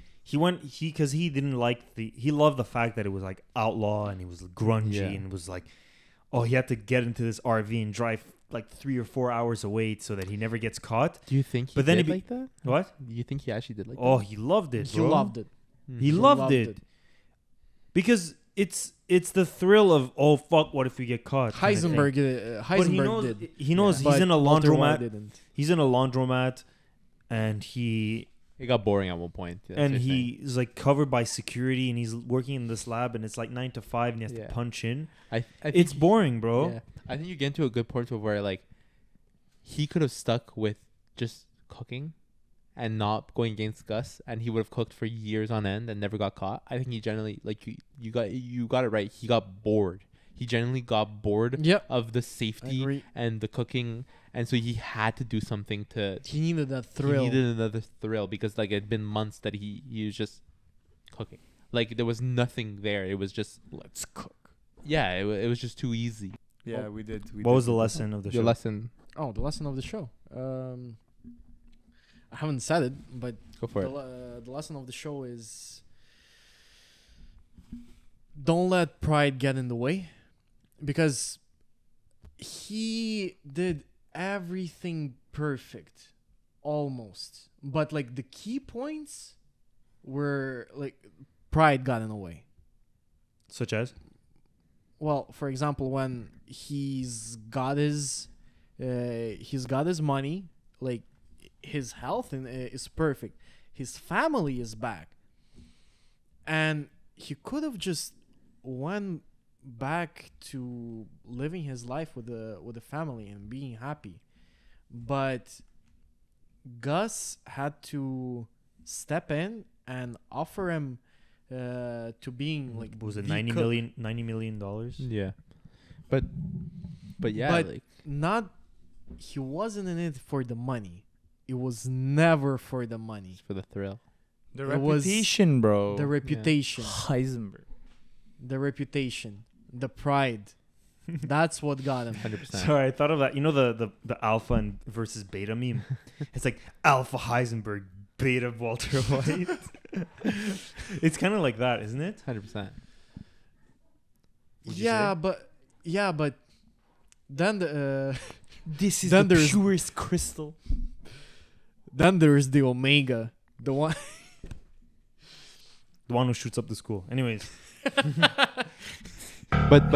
he didn't like he loved the fact that it was like outlaw and it was grungy and it was like, oh, he had to get into this RV and drive like 3 or 4 hours away so that he never gets caught. Do you think he did like that? What? Do you think he actually did like that? Oh, he loved it, bro. He loved it. He loved it. Because it's the thrill of, oh fuck, what if we get caught? Heisenberg did. He knows he's in a laundromat. He's in a laundromat, and it got boring at one point. And he's like covered by security, and he's working in this lab, and it's like 9 to 5, and he has to punch in. I think it's boring, bro. Yeah. I think you get into a good point where like he could have stuck with just cooking and not going against Gus, and he would have cooked for years on end and never got caught. I think he generally, like, you got it right. He got bored. He generally got bored of the safety and the cooking, and so he had to do something to. He needed that thrill. He needed another thrill because like it had been months that he was just cooking. Like there was nothing there. It was just let's cook. Yeah, it was just too easy. Yeah, we did. What was the lesson of the show? The lesson. Oh, the lesson of the show. I haven't said it, but go for it. The lesson of the show is don't let pride get in the way, because he did everything perfect, almost. But like the key points were like pride got in the way. Such as? Well, for example, when he's got his money, like his health is perfect, his family is back, and he could have just went back to living his life with the family and being happy. But Gus had to step in and offer him to being like was it the $90 cook. million? Yeah, but yeah, But like not he wasn't in it for the money. It was never for the money. for the thrill. The It was reputation, bro. The reputation. Heisenberg. The reputation. The pride. That's what got him. 100%. Sorry, I thought of that. You know the alpha and versus beta meme? It's like alpha Heisenberg, beta Walter White. It's kind of like that, isn't it? 100%. Would you Yeah, say? but then the This Then the there's- purest crystal. then there's the Omega, the one. The one who shoots up the school. Anyways, But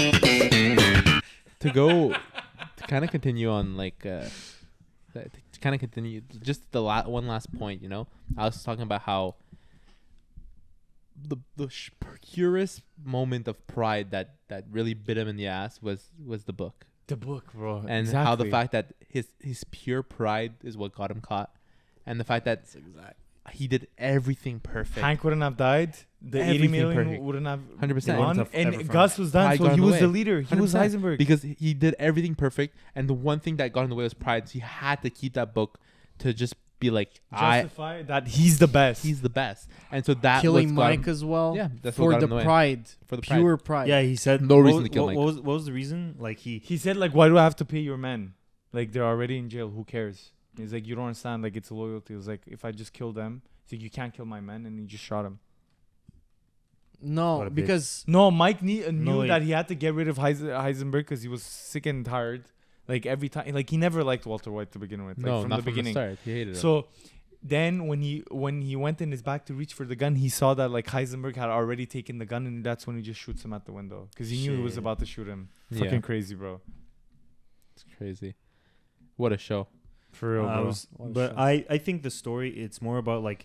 to kind of continue on like to kind of continue just the one last point, you know, I was talking about how the purest moment of pride that really bit him in the ass was the book, The book, bro. and how the fact that his pure pride is what got him caught, and the fact that he did everything perfect. Hank wouldn't have died. The 80 Everything million perfect. wouldn't have 100%. gone, Wouldn't have ever and found Gus was done, Pride so got in he the was way. the leader. He was 100%. Heisenberg. Because he did everything perfect, and the one thing that got in the way was pride. So he had to keep that book to just be like, justify that he's the best. he's the best, and so that Killing was got Mike him- as well. Yeah, that's what for got the in the way. pride. For the pride. Pure pride. yeah, he said No what reason was- to kill what, Mike. what was the reason? Like He said, like, why do I have to pay your men? Like, they're already in jail. Who cares? He's like, you don't understand. Like, it's a loyalty. It was like, if I just kill them, he's like, you can't kill my men, and he just shot him. What No, a bitch. because No, Mike knew wait. that he had to get rid of Heisenberg because he was sick and tired. Like, every time, like, he never liked Walter White to begin with. Like, No, from not the beginning. From the start. He hated him. So then when he went in his back to reach for the gun, he saw that like Heisenberg had already taken the gun, and that's when he just shoots him at the window because he knew he was Shit. about to shoot him. Yeah. Fucking crazy, bro. It's crazy. What a show. For real, bro. but I think the story, it's more about like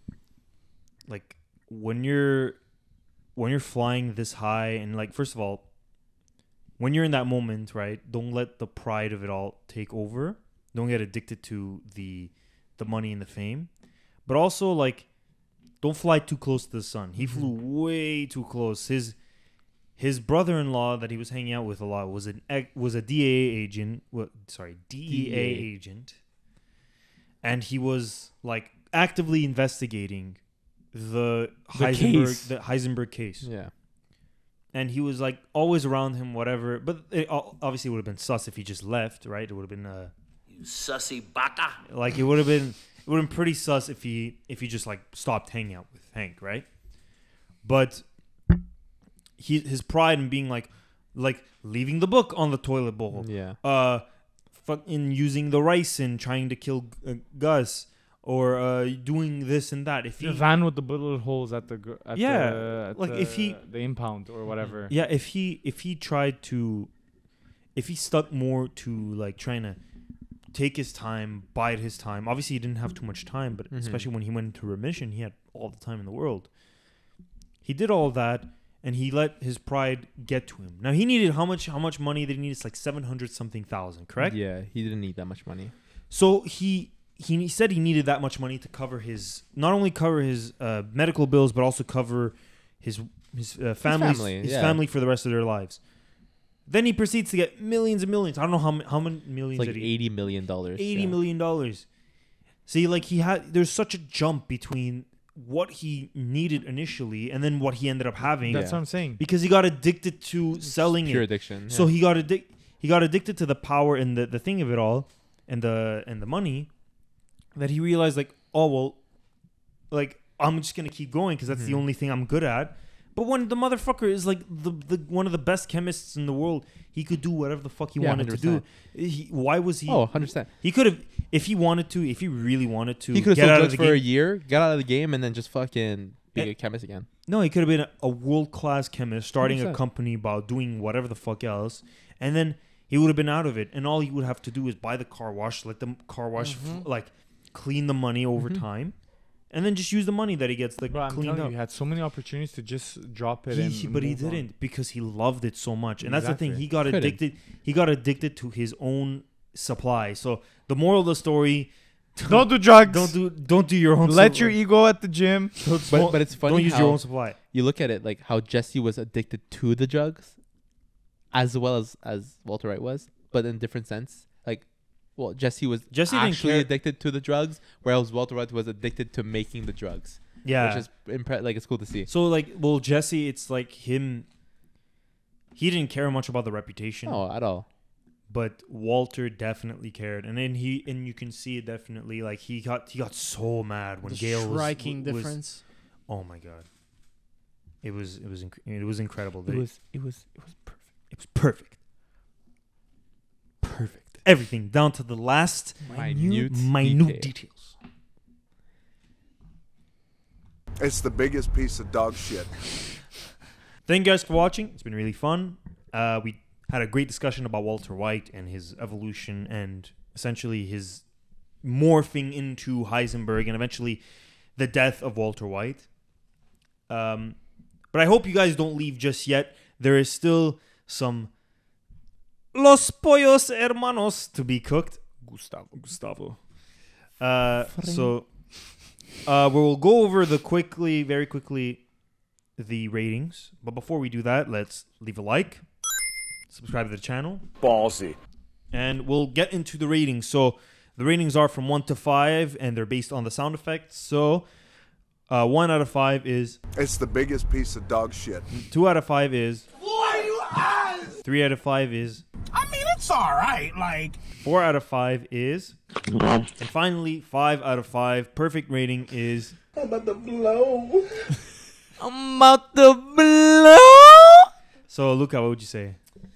when you're flying this high, and like, first of all, when you're in that moment, right, don't let the pride of it all take over. Don't get addicted to the money and the fame, but also like, don't fly too close to the sun. He flew way too close. His brother-in-law that he was hanging out with a lot was a DEA agent. DEA agent, and he was like actively investigating the Heisenberg case. Yeah. And he was like always around him, whatever. But it obviously would have been sus if he just left, right? It would have been You sussy baka. like it would have been pretty sus if he just like stopped hanging out with Hank, right? But his pride in being like leaving the book on the toilet bowl, Yeah. fucking using the rice and trying to kill Gus, or doing this and that. If The he van with the bullet holes at the like if he the impound or whatever. yeah, if he stuck more to like trying to take his time, bide his time. Obviously, he didn't have too much time, but especially when he went into remission, he had all the time in the world. He did all that, and he let his pride get to him. Now he needed how much money did he need? It's like 700-something thousand, correct? Yeah, he didn't need that much money. So he said he needed that much money to cover not only cover his medical bills, but also cover his family for the rest of their lives. Then he proceeds to get millions and millions. I don't know how many millions. It's like did he, $80 million. $80 million. See, like there's such a jump between what he needed initially and then what he ended up having. That's what I'm saying. Because he got addicted to selling Pure it. addiction. So yeah. he got addicted to the power and the thing of it all, and the money, that he realized like, oh well, like I'm just gonna keep going because that's the only thing I'm good at. But when the motherfucker is like the one of the best chemists in the world, he could do whatever the fuck he wanted to do. Why was he? Oh, 100%. He could have, if he wanted to, if he really wanted to, He could have get sold out of drugs the for game. a year, got out of the game, and then just fucking be a chemist again. No, he could have been a world-class chemist, starting a 100%. company about doing whatever the fuck else, and then he would have been out of it. And all he would have to do is buy the car wash, let the car wash like clean the money over time, and then just use the money that he gets like Bro, I'm cleaned telling up. you, he had so many opportunities to just drop it. But he move on. didn't because he loved it so much, and that's the thing. Exactly. He got Couldn't. addicted. He got addicted to his own supply. So the moral of the story: Don't do drugs. don't do your own. Let your ego at the gym. But it's funny Don't use how your own supply. you look at it like how Jesse was addicted to the drugs, as well as Walter White was, but in a different sense. Like, well, Jesse didn't actually care. addicted to the drugs, whereas Walter White was addicted to making the drugs. Yeah. Which is like it's cool to see. So like, well, Jesse, it's like him. He didn't care much about the reputation. No, at all. But Walter definitely cared, and then you can see it definitely. Like he got so mad when The Gail was striking difference. Oh my god, it was incredible. It was perfect. It was perfect. Perfect. Everything down to the last minute details. It's the biggest piece of dog shit. Thank you guys for watching. It's been really fun. We had a great discussion about Walter White and his evolution and essentially his morphing into Heisenberg and eventually the death of Walter White. But I hope you guys don't leave just yet. There is still some Los Pollos Hermanos to be cooked. Gustavo. So we'll go over very quickly, the ratings. But before we do that, let's leave a like, subscribe to the channel. Ballsy. And we'll get into the ratings. So the ratings are from 1 to 5, and they're based on the sound effects. So 1 out of 5 is... It's the biggest piece of dog shit. 2 out of 5 is... 3 out of 5 is... I mean, it's alright, like... 4 out of 5 is... And finally, 5 out of 5 perfect rating is... I'm about to blow. I'm about to blow. So, Luca, what would you say?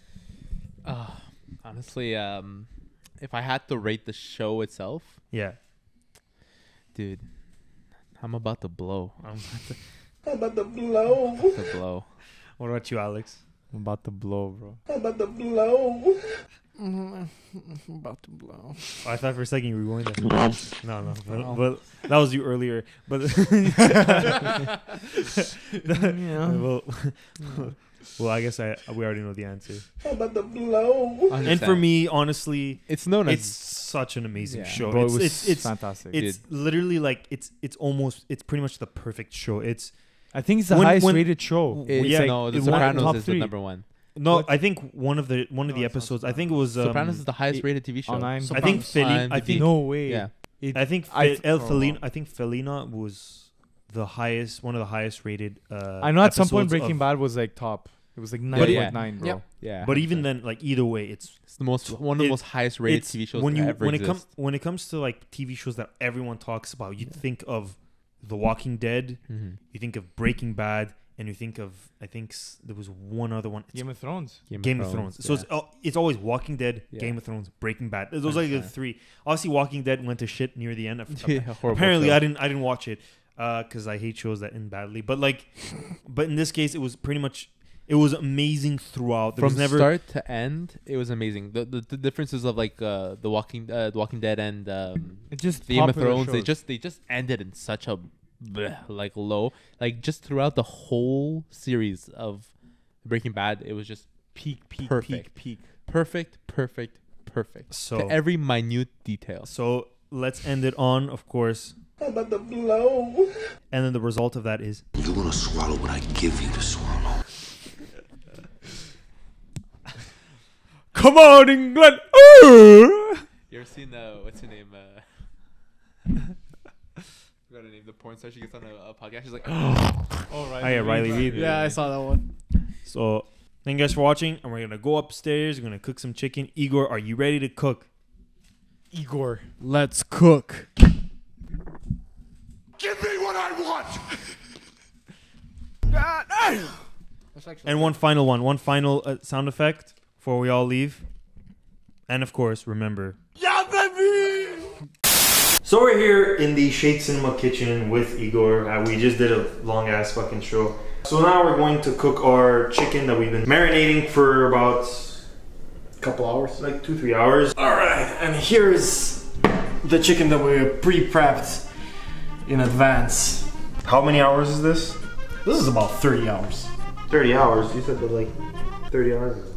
Honestly, if I had to rate the show itself, Yeah. dude, I'm about to blow. I'm about to blow. To blow. What about you, Alex? I'm about to blow, bro. I'm about to blow. I'm about to blow. Oh, I thought for a second you were going there. No. But that was you earlier. But well, I guess we already know the answer. I'm about to blow. And for me, honestly, it's known as such an amazing show. Bro, it's fantastic. It's literally like it's pretty much the perfect show. I think it's the highest rated show. No, The Sopranos is the number one. No, What? I think one of the episodes. I think it was Sopranos is the highest rated TV show. I think Philly. I think no way. Yeah. I think Felina. I think Felina was one of the highest rated. I know at some point episodes Breaking Bad was like top. It was like Yeah. 9.9, bro. Yeah. But even then, like either way, it's the most one of the most highest rated TV shows that ever exist. When it comes to like TV shows that everyone talks about, you think of The Walking Dead, you think of Breaking Bad, and you think of there was one other one. Game of Thrones. Game of Thrones. So it's always Walking Dead, Game of Thrones, Breaking Bad. Those are like the three. Obviously, Walking Dead went to shit near the end. Apparently, show. I didn't watch it because I hate shows that end badly. But in this case, it was pretty much. It was amazing throughout. From start to end, it was amazing. The differences of like the Walking Dead and It just Game of popular Thrones, shows. they just ended in such a like low. Like just throughout the whole series of Breaking Bad, it was just peak, perfect. So to every minute detail. So let's end it on, of course. I'm about to blow. And then the result of that is You're gonna swallow what I give you to swallow. Come on, England! You ever seen what's her name? Forgot her name. The porn star. She gets on a podcast. She's like, oh, Riley Reid. Yeah, I saw that one. So thank you guys for watching, and we're gonna go upstairs. We're gonna cook some chicken. Igor, are you ready to cook? Igor, let's cook. Give me what I want. And one final sound effect before we all leave. And of course, remember. Yeah, baby. So we're here in the Shade Cinema kitchen with Igor. We just did a long ass fucking show. So now we're going to cook our chicken that we've been marinating for about a couple hours, like 2-3 hours. All right, and here's the chicken that we pre-prepped. in advance. How many hours is this? This is about 30 hours. 30 hours. You said that like 30 hours ago.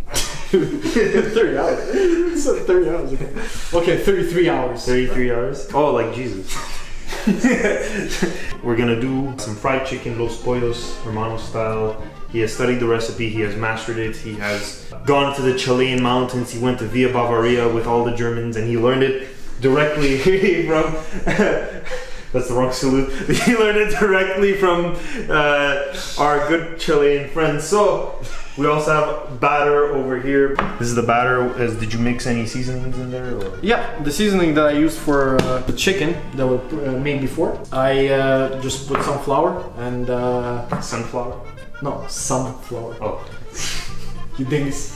30 hours. You said 30 hours. Okay, 33 hours. 33 hours? Oh, like Jesus. We're gonna do some fried chicken, Los Pollos, Hermano style. He has studied the recipe, he has mastered it, he has gone to the Chilean mountains, he went to Villa Bavaria with all the Germans and he learned it directly from... That's the wrong salute. He learned it directly from our good Chilean friends. So, we also have batter over here. This is the batter. Did you mix any seasonings in there? Or? Yeah, the seasoning that I used for the chicken that was made before. I just put some flour and... Sunflower? No, sunflower. Oh. You dingus.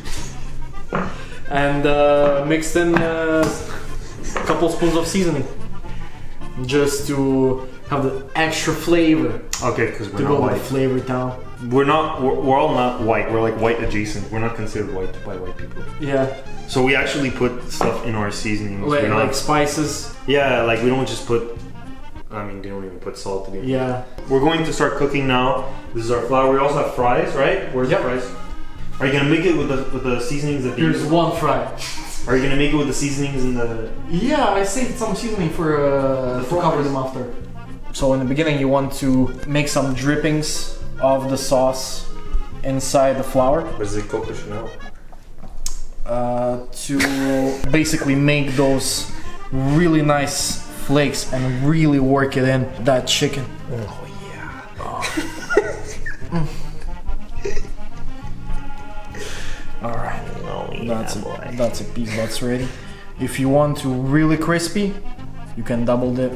And mixed in a couple spoons of seasoning. Just to have the extra flavor. Okay, because we're to not go white. with the flavor down. We're all not white. We're like white adjacent. We're not considered white by white people. Yeah. So we actually put stuff in our seasonings. Like spices. Yeah, like we don't just put... I mean, they don't even put salt to be. Yeah. We're going to start cooking now. This is our flour. We also have fries, right? Where's the fries? Are you gonna make it with the seasonings that they Here's use? one fry. Are you gonna make it with the seasonings in the... Yeah, I saved some seasoning to cover them after. So in the beginning you want to make some drippings of the sauce inside the flour. What is it, Coco Chanel? To basically make those really nice flakes and really work it in that chicken. Oh yeah. Alright. Oh, yeah, That's a piece that's ready. If you want to really crispy, you can double dip.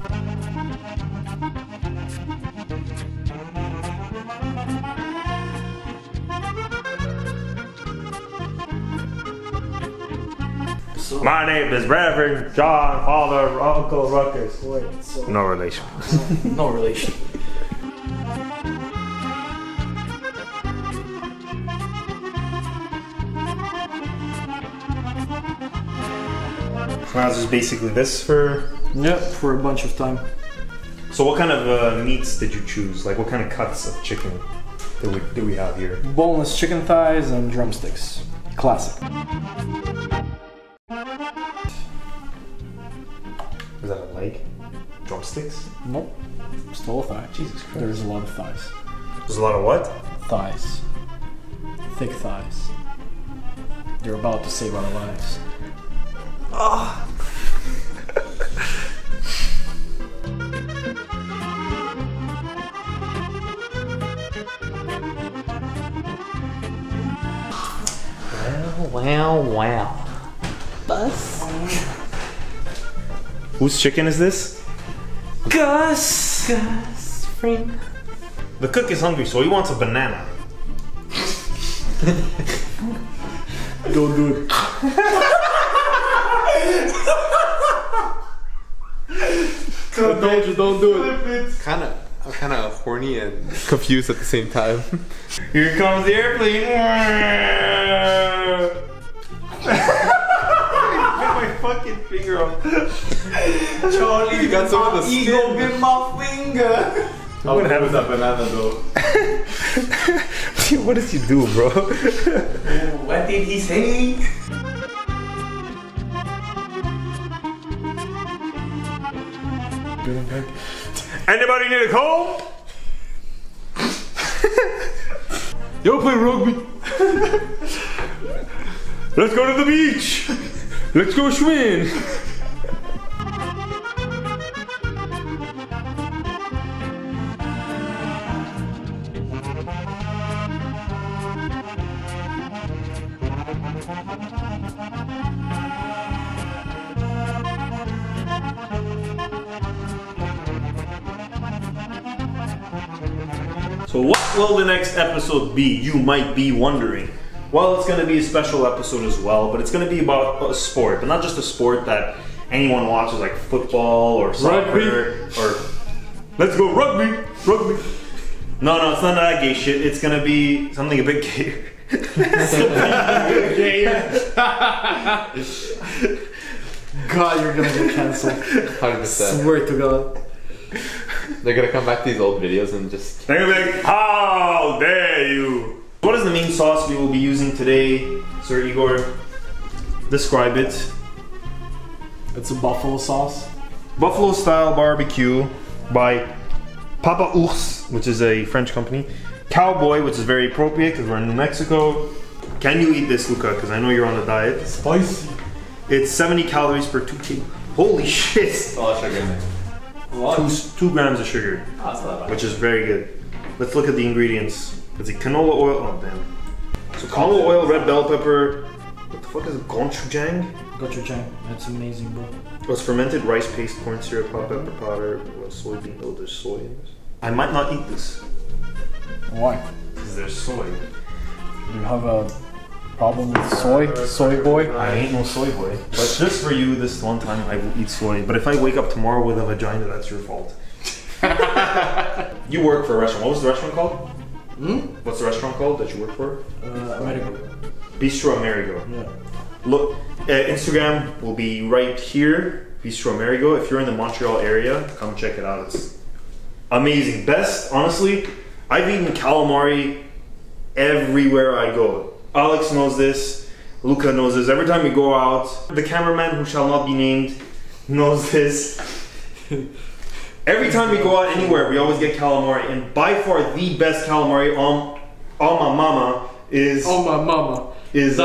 My name is Reverend John Father Uncle Ruckus. Wait, so No relation. no relation. Now this is basically this for... Yeah, for a bunch of time. So what kind of meats did you choose? Like what kind of cuts of chicken do we have here? Boneless chicken thighs and drumsticks. Classic. Is that a leg? Drumsticks? Nope. Still a thigh. Jesus Christ. There's a lot of thighs. There's a lot of what? Thighs. Thick thighs. They're about to save our lives. Oh. Wow. Bus. Whose chicken is this? Gus Fring. The cook is hungry, so he wants a banana. Don't do it. I told you, don't do it. I'm kind of horny and confused at the same time. Here comes the airplane. Get my fucking finger off. Charlie, you got some of the ego bit my finger. I'm gonna have that banana though. What does he do, bro? What did he say? Anybody need a comb? Yo, play rugby. Let's go to the beach. Let's go swimming. So what will the next episode be? You might be wondering. Well, it's going to be a special episode as well, but it's going to be about a sport, but not just a sport that anyone watches, like football or soccer or let's go rugby. No, it's not that gay shit. It's going to be something a bit gayer. God, you're gonna get cancelled. 100%. Swear to God. They're gonna come back to these old videos and just. They're gonna be like, how dare you? What is the main sauce we will be using today, Sir Igor? Describe it. It's a buffalo sauce. Buffalo style barbecue by Papa Ours, which is a French company. Cowboy, which is very appropriate because we're in New Mexico. Can you eat this, Luca? Because I know you're on a diet. Spicy. It's 70 calories per 2 kg. Holy shit! A lot of sugar in there. 2 grams of sugar, That's not bad. which is very good. Let's look at the ingredients. It's a canola oil. Oh damn. So canola oil, red bell pepper. What the fuck is it? Gochujang? Gochujang. That's amazing, bro. Oh, it's fermented rice paste, corn syrup, hot pepper powder, soybean. Oh, there's soy in this. I might not eat this Why? because there's soy. You have a problem with soy? Soy boy? I ain't no soy boy. But just for you, this one time I will eat soy. But if I wake up tomorrow with a vagina, that's your fault. You work for a restaurant. What was the restaurant called? What's the restaurant called that you work for? American. Bistro Amerigo. Yeah. Look, Instagram will be right here. Bistro Amerigo. If you're in the Montreal area, come check it out. It's amazing. Best, honestly, I've eaten calamari everywhere I go. Alex knows this. Luca knows this. Every time we go out, the cameraman who shall not be named knows this. Every time we go out anywhere, we always get calamari, and by far the best calamari on my mama is is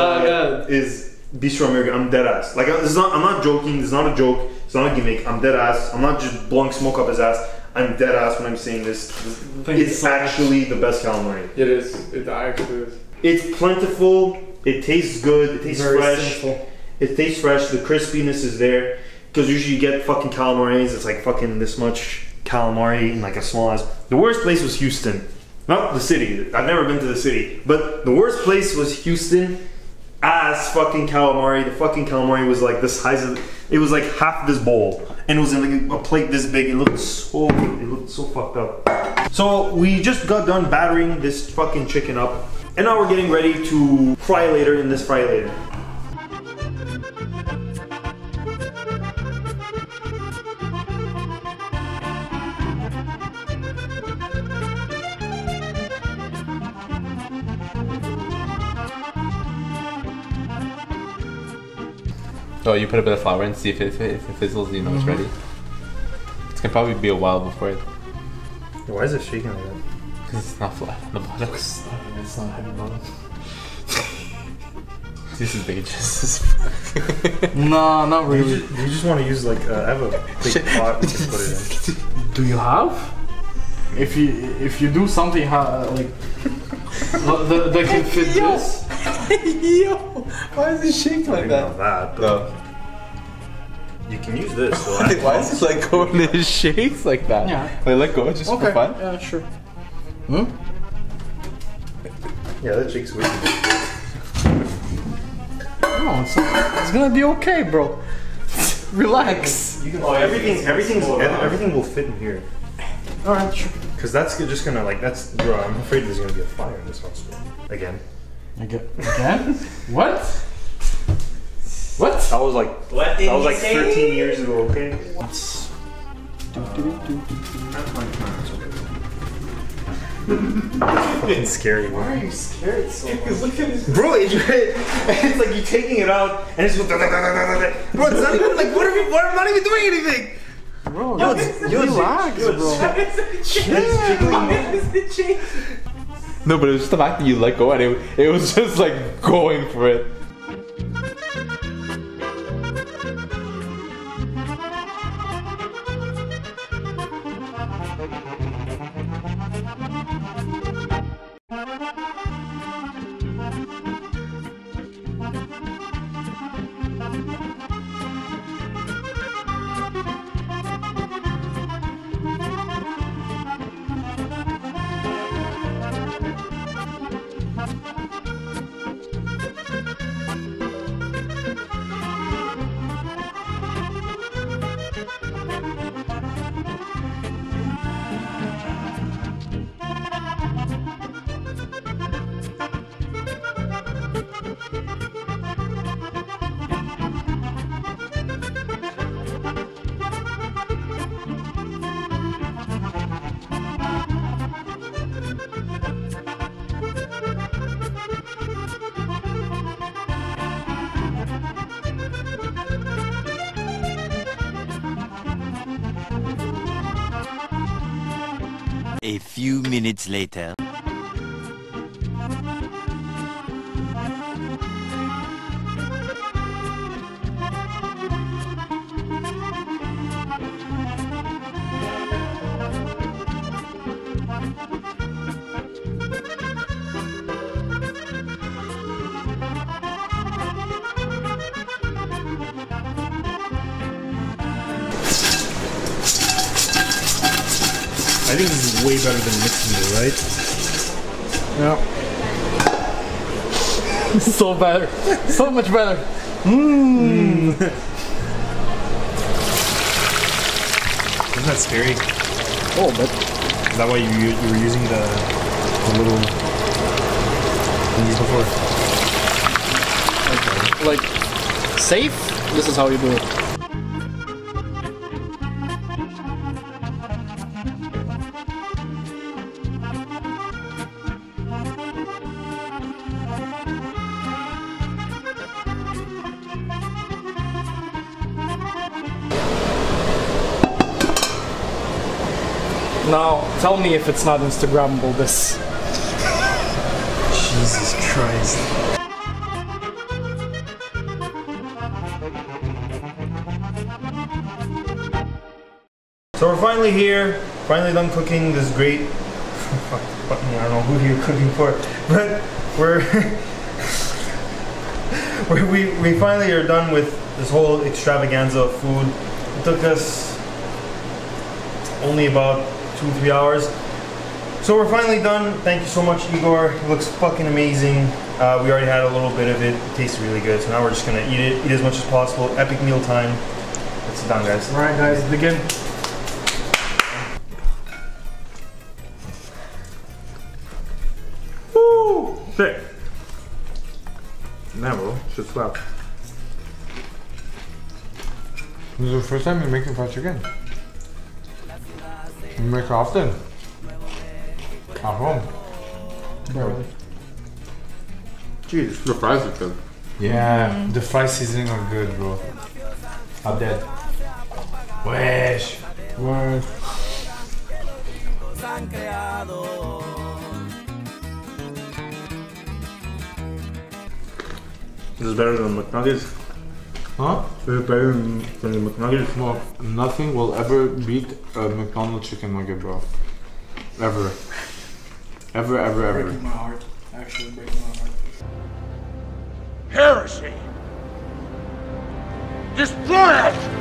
Bistro Amerigo. I'm dead ass. Like I'm not joking. This is not a joke. It's not a gimmick. I'm dead ass. I'm not just blowing smoke up his ass. I'm dead ass when I'm saying this. It's actually the best calamari. It is. It actually is. It's plentiful. It tastes good. It tastes Very fresh. simple. It tastes fresh. The crispiness is there. Because usually you get fucking calamaris. It's like fucking this much calamari in like a small ass. The worst place was Houston. Not the city. I've never been to the city. But the worst place was Houston. Ass fucking calamari. The fucking calamari was like the size of. It was like half this bowl. And it was in like a plate this big. It looked so. It looked so fucked up. So we just got done battering this fucking chicken up. And now we're getting ready to fry later in this fry later. Oh, you put a bit of flour in, see if it fizzles, you know it's ready. It's gonna probably be a while before it. Why is it shaking like that? Because it's not flat on the bottom. It's not heavy bottom. This is dangerous. No, not really. You just want to use like I have a big pot we can put it in. Do you have? If you do something like that can fit this. Yo, why is it shaking like Maybe not that, but No. you can use this. So Why is it like going in shakes like that? Yeah. Like let go just for fun? Yeah, sure. Yeah, that shake's weird. No, it's gonna be okay, bro. Relax. Oh, everything will fit in here. All right, sure. Cause that's just gonna like that's bro. I'm afraid there's gonna be a fire in this house again. Again? What? What? That was like What did that was he like say? 13 years ago. Okay. Fucking scary. Bro. Why are you scared so much? Look at this. Bro, it's like you taking it out and it's bro. It's not even like what I'm not even doing anything. Bro, relax, bro. No, but it was just the fact that you let go and it was just like going for it. A few minutes later. I think this is way better than mixing it, right? Yeah. So better. So much better. Mmm. Isn't that scary? Oh, but is that why you were using the little thingies before? okay. Like safe. This is how you do it. Now, tell me if it's not Instagrammable, this. Jesus Christ. So we're finally here, finally done cooking this great, I don't know who you're cooking for, but we finally are done with this whole extravaganza of food. It took us only about 2-3 hours. So we're finally done. Thank you so much, Igor. It looks fucking amazing. We already had a little bit of it. It tastes really good. So now we're just gonna eat it, eat as much as possible. Epic meal time. Let's sit down, guys. All right, guys, begin. Woo! Sick. Nah, bro. Shit slaps. This is the first time you're making fried chicken. You make it often? At home? Barely. Jeez, the fries are good. Yeah, the fry seasoning are good, bro. I'm dead. Wish. What? This is better than McNuggets. Huh? This is better than the McNuggets. Well, nothing will ever beat a McDonald's chicken nugget, bro. Ever. Ever, ever, ever. Breaking my heart. Actually breaking my heart. Heresy! Destroy it!